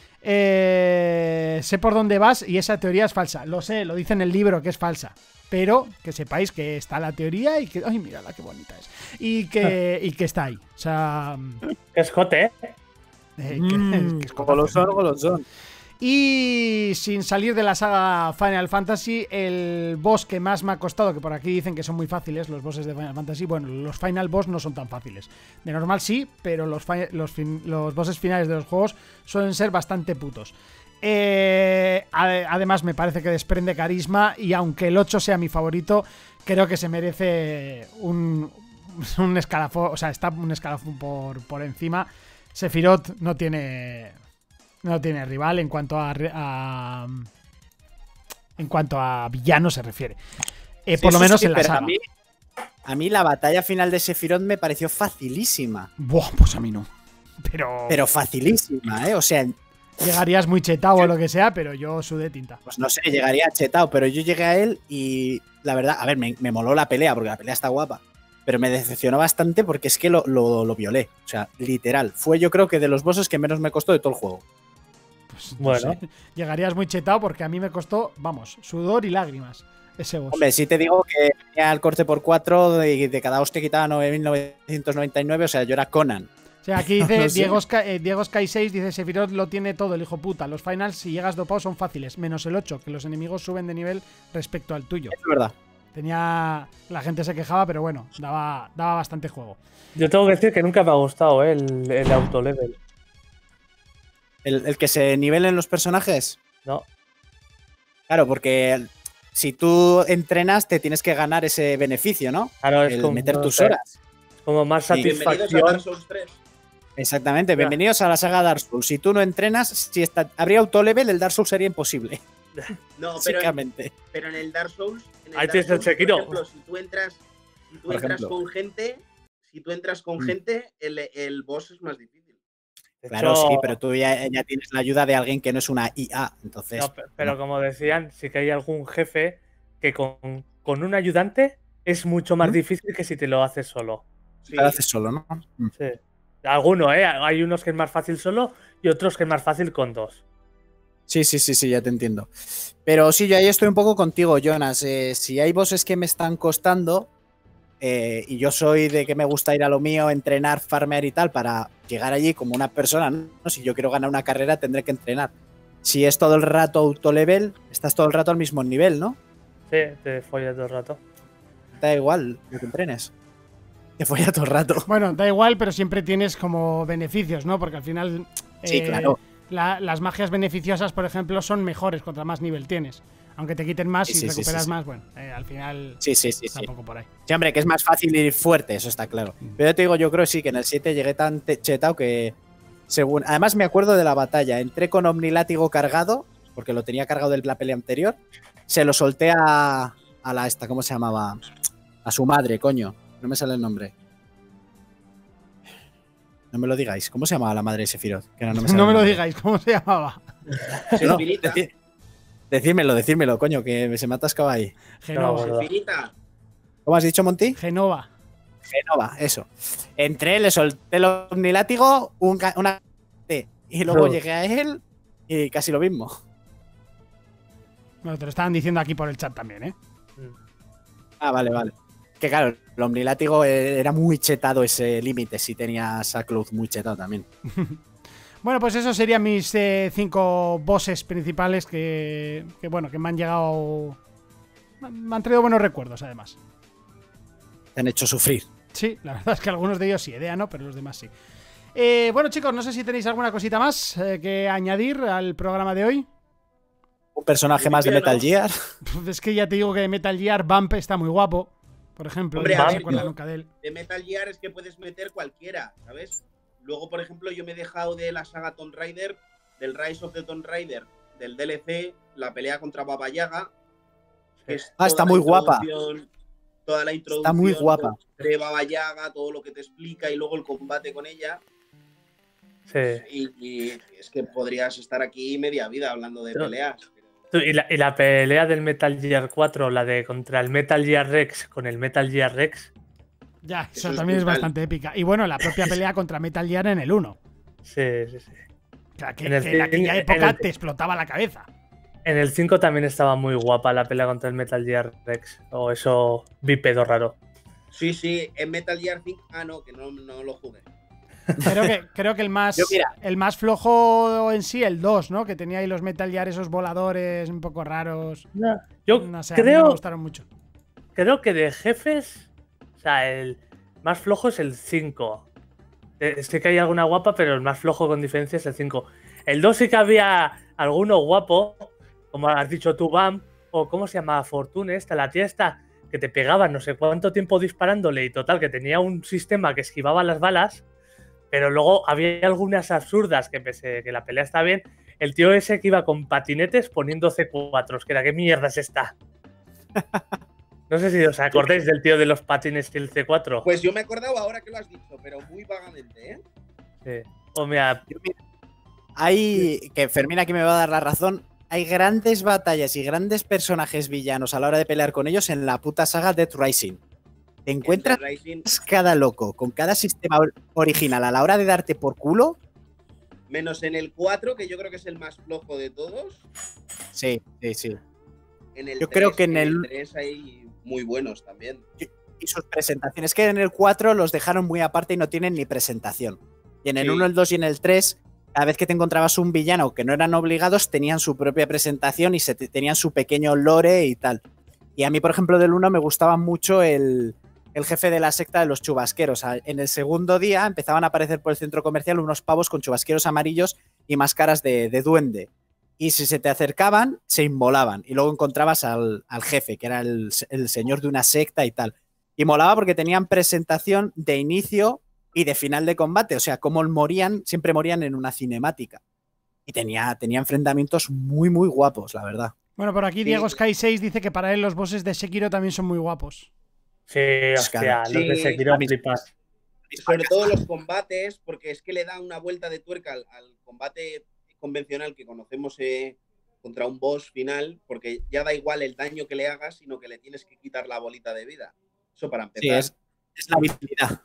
Eh, sé por dónde vas y esa teoría es falsa. Lo sé, lo dice en el libro que es falsa. Pero que sepáis que está la teoría y que... ¡Ay, mírala qué bonita es! Y que, y que está ahí. O sea... Que escote, ¿eh? eh Mm, que, que golosón, golosón. Y sin salir de la saga Final Fantasy, el boss que más me ha costado, que por aquí dicen que son muy fáciles los bosses de Final Fantasy, bueno, los Final Boss no son tan fáciles. De normal sí, pero los, los, fin los bosses finales de los juegos suelen ser bastante putos. Eh, además me parece que desprende carisma y aunque el ocho sea mi favorito, creo que se merece un, un escalafón, o sea, está un escalafón por, por encima. Sephiroth no tiene... No tiene rival en cuanto a, a en cuanto a villano se refiere. Eh, Sí, por lo menos sí, en la pero saga. A mí, a mí la batalla final de Sephiroth me pareció facilísima. Buah, pues a mí no. Pero, Pero facilísima, ¿eh? O sea, llegarías muy chetado o lo que sea, pero yo sudé tinta. pues no sé, llegaría chetado, pero yo llegué a él y la verdad, a ver, me, me moló la pelea, porque la pelea está guapa. Pero me decepcionó bastante porque es que lo, lo, lo violé. O sea, literal. Fue yo creo que de los bosses que menos me costó de todo el juego. Pues, no Bueno. sé. Llegarías muy chetado porque a mí me costó, vamos, sudor y lágrimas ese boss. Hombre, si te digo que tenía el corte por cuatro, de, de cada hostia quitaba nueve mil novecientos noventa y nueve, o sea, yo era Conan. O sea, aquí dice No sé. Diego, Sky, eh, Diego Sky seis, dice Sephiroth lo tiene todo, el hijo puta. Los finals, si llegas dopado, son fáciles, menos el ocho, que los enemigos suben de nivel respecto al tuyo. Es verdad. Tenía... La gente se quejaba, pero bueno, daba, daba bastante juego. Yo tengo que decir que nunca me ha gustado, ¿eh? el, el autolevel. ¿El, el que se nivelen los personajes? No. Claro, porque si tú entrenas, te tienes que ganar ese beneficio, ¿no? Claro, es El como, meter no tus sé, horas. como más Sí. Bienvenidos a satisfacción. Dark Souls tres. Exactamente. Ya. Bienvenidos a la saga Dark Souls. Si tú no entrenas, si está, habría autolevel, el Dark Souls sería imposible. No, pero en, Básicamente. pero en el Dark Souls. En el Ahí Dark tienes el Souls, por Sekiro. ejemplo, si tú entras, si tú Por entras ejemplo. con gente, si tú entras con Mm. gente, el, el boss es más difícil. De Claro, hecho, sí, pero tú ya, ya tienes la ayuda de alguien que no es una I A. Entonces, no, pe- pero no. como decían, sí que hay algún jefe que con, con un ayudante es mucho más ¿Mm? difícil que si te lo haces solo. Sí. lo haces solo, ¿no? Mm. Sí. Alguno, ¿eh? Hay unos que es más fácil solo y otros que es más fácil con dos. Sí, sí, sí, sí, ya te entiendo. Pero sí, yo ahí estoy un poco contigo, Jonas. Eh, si hay bosses que me están costando, eh, y yo soy de que me gusta ir a lo mío, entrenar, farmear y tal, para llegar allí como una persona, ¿no? Si yo quiero ganar una carrera, tendré que entrenar. Si es todo el rato autolevel, estás todo el rato al mismo nivel, ¿no? Sí, te follas todo el rato. Da igual lo que entrenes. Te follas todo el rato. Bueno, da igual, pero siempre tienes como beneficios, ¿no? Porque al final... Sí, eh, claro. la- las magias beneficiosas, por ejemplo, son mejores contra más nivel tienes. Aunque te quiten más Sí, y sí, sí, recuperas sí, sí. más, bueno, eh, al final Sí, sí, sí, está sí. un poco por ahí. Sí, hombre, que es más fácil ir fuerte, eso está claro. Pero yo te digo, yo creo que sí, que en el siete llegué tan te- chetao que según... Además me acuerdo de la batalla. Entré con Omnilátigo cargado, porque lo tenía cargado de la pelea anterior. Se lo solté a, a la esta, ¿cómo se llamaba? A su madre, coño. No me sale el nombre. No me lo digáis. ¿Cómo se llamaba la madre de Sephiroth? Que ahora no me, sale No el me lo nombre. digáis, ¿cómo se llamaba? No, Sephiroth. decí- decírmelo, decírmelo, coño, que se me ha atascado ahí. Genova. No, Sephiroth. ¿Cómo has dicho, Monty? Genova. Genova, eso. Entré, le solté el omnilátigo, un ca- una y luego No. llegué a él y casi lo mismo. Bueno, te lo estaban diciendo aquí por el chat también, ¿eh? Ah, vale, vale. Que claro, el omnilátigo eh, era muy chetado ese límite, si tenías a Cloud muy chetado también. Bueno, pues esos serían mis eh, cinco bosses principales que, que, bueno, que me han llegado... Me han traído buenos recuerdos, además. Te han hecho sufrir. Sí, la verdad es que algunos de ellos sí, Edea no, pero los demás sí. Eh, bueno, chicos, no sé si tenéis alguna cosita más eh, que añadir al programa de hoy. Un personaje más de Metal Gear. Es que ya te digo que de Metal Gear Bump está muy guapo, por ejemplo. Hombre, no a se ver, acuerda yo- nunca de él. De Metal Gear es que puedes meter cualquiera, ¿sabes? Luego, por ejemplo, yo me he dejado de la saga Tomb Raider, del Rise of the Tomb Raider, del D L C, la pelea contra Baba Yaga. Que es Ah, está toda la muy guapa. introducción- Toda la introducción Está muy guapa. de Baba Yaga, todo lo que te explica y luego el combate con ella. Sí. Y, y es que podrías estar aquí media vida hablando de Tú- peleas. pero- Tú, Y la, y la pelea del Metal Gear cuatro, la de contra el Metal Gear Rex con el Metal Gear Rex. Ya, Eso eso es también es brutal. bastante épica. Y bueno, la propia pelea contra Metal Gear en el uno. Sí, sí, sí. O sea, que, En el que en aquella cine- época en el- te explotaba la cabeza. En el cinco también estaba muy guapa la pelea contra el Metal Gear Rex. O eso bípedo raro. Sí, sí, en Metal Gear cinco. Ah, no, que no, no lo jugué. Creo que, creo que el más Yo, mira. el más flojo en sí, el dos, ¿no? Que tenía ahí los Metal Gear, esos voladores un poco raros. Yo No sé, a mí no creo, me gustaron mucho. creo que de jefes, o sea, el más flojo es el cinco. Eh, Sí que hay alguna guapa, pero el más flojo con diferencia es el cinco. El dos sí que había alguno guapo, como has dicho tú, Bam, o ¿cómo se llama? Fortune, esta, la tía esta, que te pegaba no sé cuánto tiempo disparándole y total, que tenía un sistema que esquivaba las balas, pero luego había algunas absurdas que pese que la pelea está bien, el tío ese que iba con patinetes poniendo C cuatro, que era, ¿qué mierda es esta? No sé si os acordáis del tío de los patines y el C cuatro. Pues yo me he acordado ahora que lo has dicho, pero muy vagamente, ¿eh? Sí. O mira, Yo, mira, Hay, que Fermín aquí me va a dar la razón, hay grandes batallas y grandes personajes villanos a la hora de pelear con ellos en la puta saga Death Rising. Te encuentras El Rising, cada loco, con cada sistema or- original a la hora de darte por culo. menos en el cuatro, que yo creo que es el más flojo de todos. Sí, sí, sí. En el Yo tres, creo que en el- tres hay muy buenos también. Y sus presentaciones, que en el cuatro los dejaron muy aparte y no tienen ni presentación. Y en el Sí. uno, el dos y en el tres, cada vez que te encontrabas un villano que no eran obligados, tenían su propia presentación y se te- tenían su pequeño lore y tal. Y a mí, por ejemplo, del uno me gustaba mucho el, el jefe de la secta de los chubasqueros. A- En el segundo día empezaban a aparecer por el centro comercial unos pavos con chubasqueros amarillos y máscaras de, de duende. Y si se te acercaban, se inmolaban. Y luego encontrabas al, al jefe, que era el, el señor de una secta y tal. Y molaba porque tenían presentación de inicio y de final de combate. O sea, como morían, siempre morían en una cinemática. Y tenía, tenía enfrentamientos muy, muy guapos, la verdad. Bueno, por aquí Sí. Diego Sky seis dice que para él los bosses de Sekiro también son muy guapos. sí, hostia, Claro. los de Sí, Sekiro a mí- flipas. Sobre todo los combates, porque es que le da una vuelta de tuerca al, al combate convencional que conocemos eh, contra un boss final, porque ya da igual el daño que le hagas, sino que le tienes que quitar la bolita de vida. Eso para empezar. Sí, es, es la visibilidad.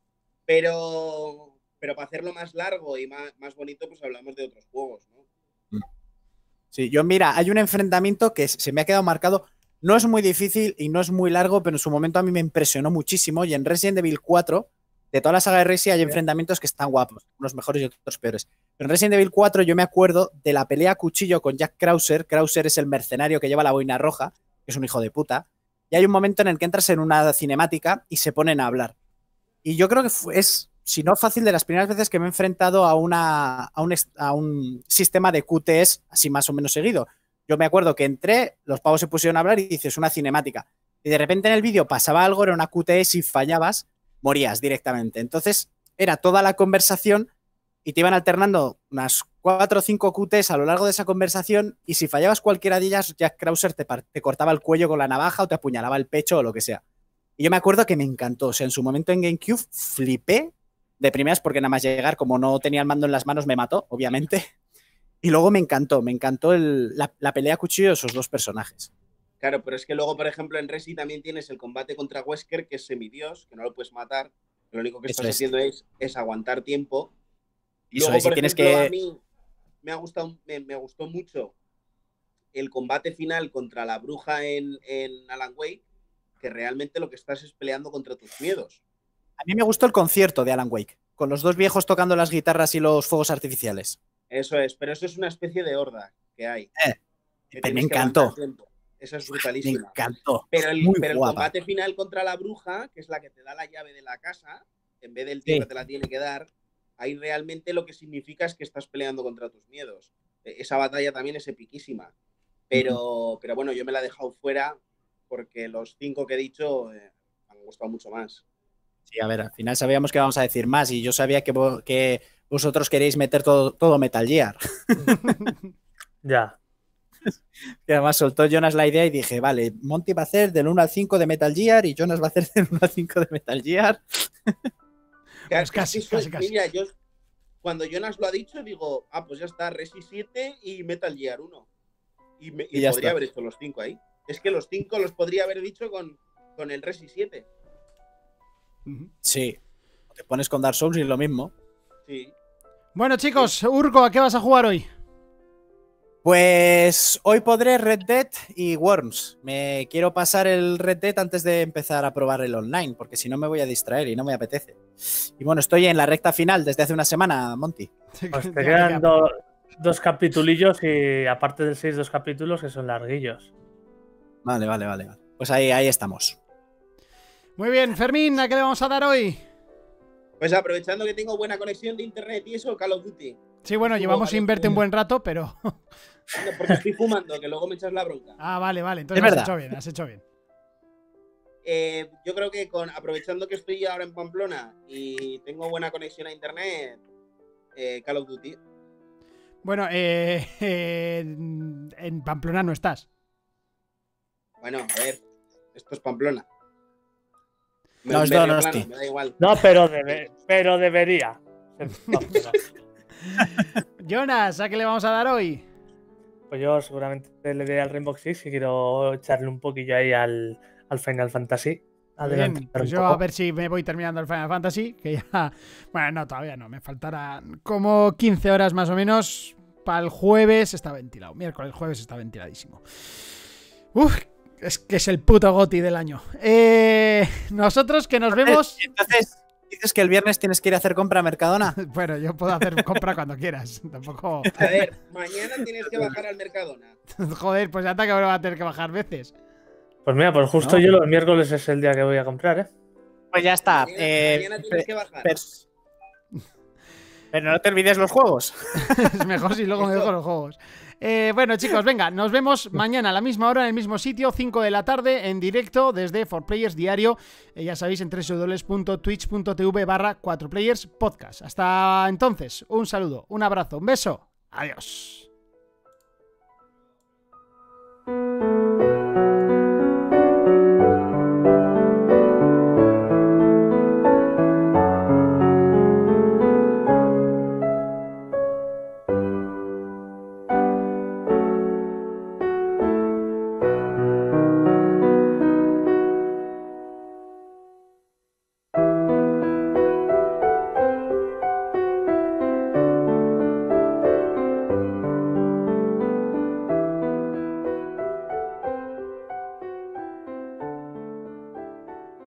Pero, pero para hacerlo más largo y más, más bonito, pues hablamos de otros juegos, ¿no? Sí, yo mira, hay un enfrentamiento que se me ha quedado marcado. No es muy difícil y no es muy largo, pero en su momento a mí me impresionó muchísimo. Y en Resident Evil cuatro, de toda la saga de Resident hay enfrentamientos que están guapos, unos mejores y otros peores. Pero en Resident Evil cuatro yo me acuerdo de la pelea a cuchillo con Jack Krauser. Krauser es el mercenario que lleva la boina roja, que es un hijo de puta. Y hay un momento en el que entras en una cinemática y se ponen a hablar. Y yo creo que fue- es, si no fácil, de las primeras veces que me he enfrentado a, una, a, un, est- a un sistema de Q T S así más o menos seguido. Yo me acuerdo que entré, los pavos se pusieron a hablar y dices una cinemática. Y de repente en el vídeo pasaba algo, era una Q T S y fallabas, morías directamente. Entonces era toda la conversación y te iban alternando unas cuatro o cinco Q T S a lo largo de esa conversación y si fallabas cualquiera de ellas, Jack Krauser te, par- te cortaba el cuello con la navaja o te apuñalaba el pecho o lo que sea. Y yo me acuerdo que me encantó. O sea, en su momento en GameCube flipé de primeras porque nada más llegar, como no tenía el mando en las manos, me mató, obviamente. Y luego me encantó, me encantó el- la, la pelea a cuchillo de esos dos personajes. Claro, pero es que luego, por ejemplo, en Resi también tienes el combate contra Wesker, que es semidios, que no lo puedes matar. Lo único que Eso estás es. haciendo es, es aguantar tiempo. Eso Luego, es, y por tienes ejemplo, que- a mí me, ha gustado, me, me gustó mucho el combate final contra la bruja en, en Alan Wake, que realmente lo que estás es peleando contra tus miedos. A mí me gustó el concierto de Alan Wake. con los dos viejos tocando las guitarras y los fuegos artificiales. Eso es, pero eso es una especie de horda que hay. Eh, que me tienes que encantó. aguantar tiempo. Esa es Me brutalísima. encantó. Pero, el, Muy pero el guapa. combate final contra la bruja, que es la que te da la llave de la casa, en vez del tío Sí. que te la tiene que dar, ahí realmente lo que significa es que estás peleando contra tus miedos. E- Esa batalla también es epiquísima. Pero, pero bueno, yo me la he dejado fuera porque los cinco que he dicho eh, me han gustado mucho más. Sí, a ver, al final sabíamos que vamos a decir más y yo sabía que, vo- que vosotros queréis meter todo, todo Metal Gear. Ya. Y además soltó Jonas la idea y dije, vale, Monty va a hacer del uno al cinco de Metal Gear y Jonas va a hacer del uno al cinco de Metal Gear. Pues casi, Es que soy- casi, casi. Mira, yo cuando Jonas lo ha dicho, digo, ah, pues ya está, Resi siete y Metal Gear uno. Y, me- y Y ya podría está. haber hecho los cinco ahí. Es que los cinco los podría haber dicho con, con el Resi siete. Ujú. Sí. Te pones con Dark Souls y lo mismo. Sí. Bueno, chicos, Urco, ¿a qué vas a jugar hoy? Pues hoy podré Red Dead y Worms. Me quiero pasar el Red Dead antes de empezar a probar el online, porque si no me voy a distraer y no me apetece. Y bueno, estoy en la recta final desde hace una semana, Monty. Pues Ya te te quedan queda- do- dos capitulillos y aparte del seis, dos capítulos que son larguillos. Vale, vale, vale. vale. Pues ahí, ahí estamos. Muy bien, Fermín, ¿a qué le vamos a dar hoy? Pues aprovechando que tengo buena conexión de internet y eso, Call of Duty. Sí, bueno, Subo, llevamos vale, sin verte un buen rato, pero... No, porque estoy fumando, que luego me echas la bronca. Ah, vale, vale, entonces Es has verdad. hecho bien, has hecho bien. Eh, yo creo que con aprovechando que estoy ahora en Pamplona y tengo buena conexión a internet, eh, Call of Duty. Bueno, eh, eh, en Pamplona no estás. Bueno, a ver, esto es Pamplona. Me, No, es me Donosti. Riojana, me da igual. No, pero, debe- pero debería. No, pero- Jonas, ¿a qué le vamos a dar hoy? Pues yo seguramente le dé al Rainbow Six y quiero echarle un poquillo ahí al, al Final Fantasy. Muy Adelantar bien, pues un yo poco. a ver si me voy terminando el Final Fantasy, que ya... Bueno, no, todavía no, me faltarán como quince horas más o menos. Para el jueves está ventilado, miércoles, jueves está ventiladísimo. Uf, es que es el puto GOTY del año. Eh, nosotros que nos vemos... Entonces, dices que el viernes tienes que ir a hacer compra a Mercadona. Bueno, yo puedo hacer compra cuando quieras, tampoco... A ver, mañana tienes que bajar al Mercadona. Joder, pues ya te que va a tener que bajar veces. Pues mira, pues justo No. yo los miércoles es el día que voy a comprar, ¿eh? Pues ya está. Mañana, eh, mañana tienes que bajar. pero, pero no te olvides los juegos. Es mejor si luego me dejo los juegos. Eh, bueno, chicos, venga, nos vemos mañana a la misma hora en el mismo sitio, cinco de la tarde, en directo desde cuatro Players Diario. Eh, ya sabéis, en doble u doble u doble u punto twitch punto tv barra cuatro Players Podcast. Hasta entonces, un saludo, un abrazo, un beso. Adiós.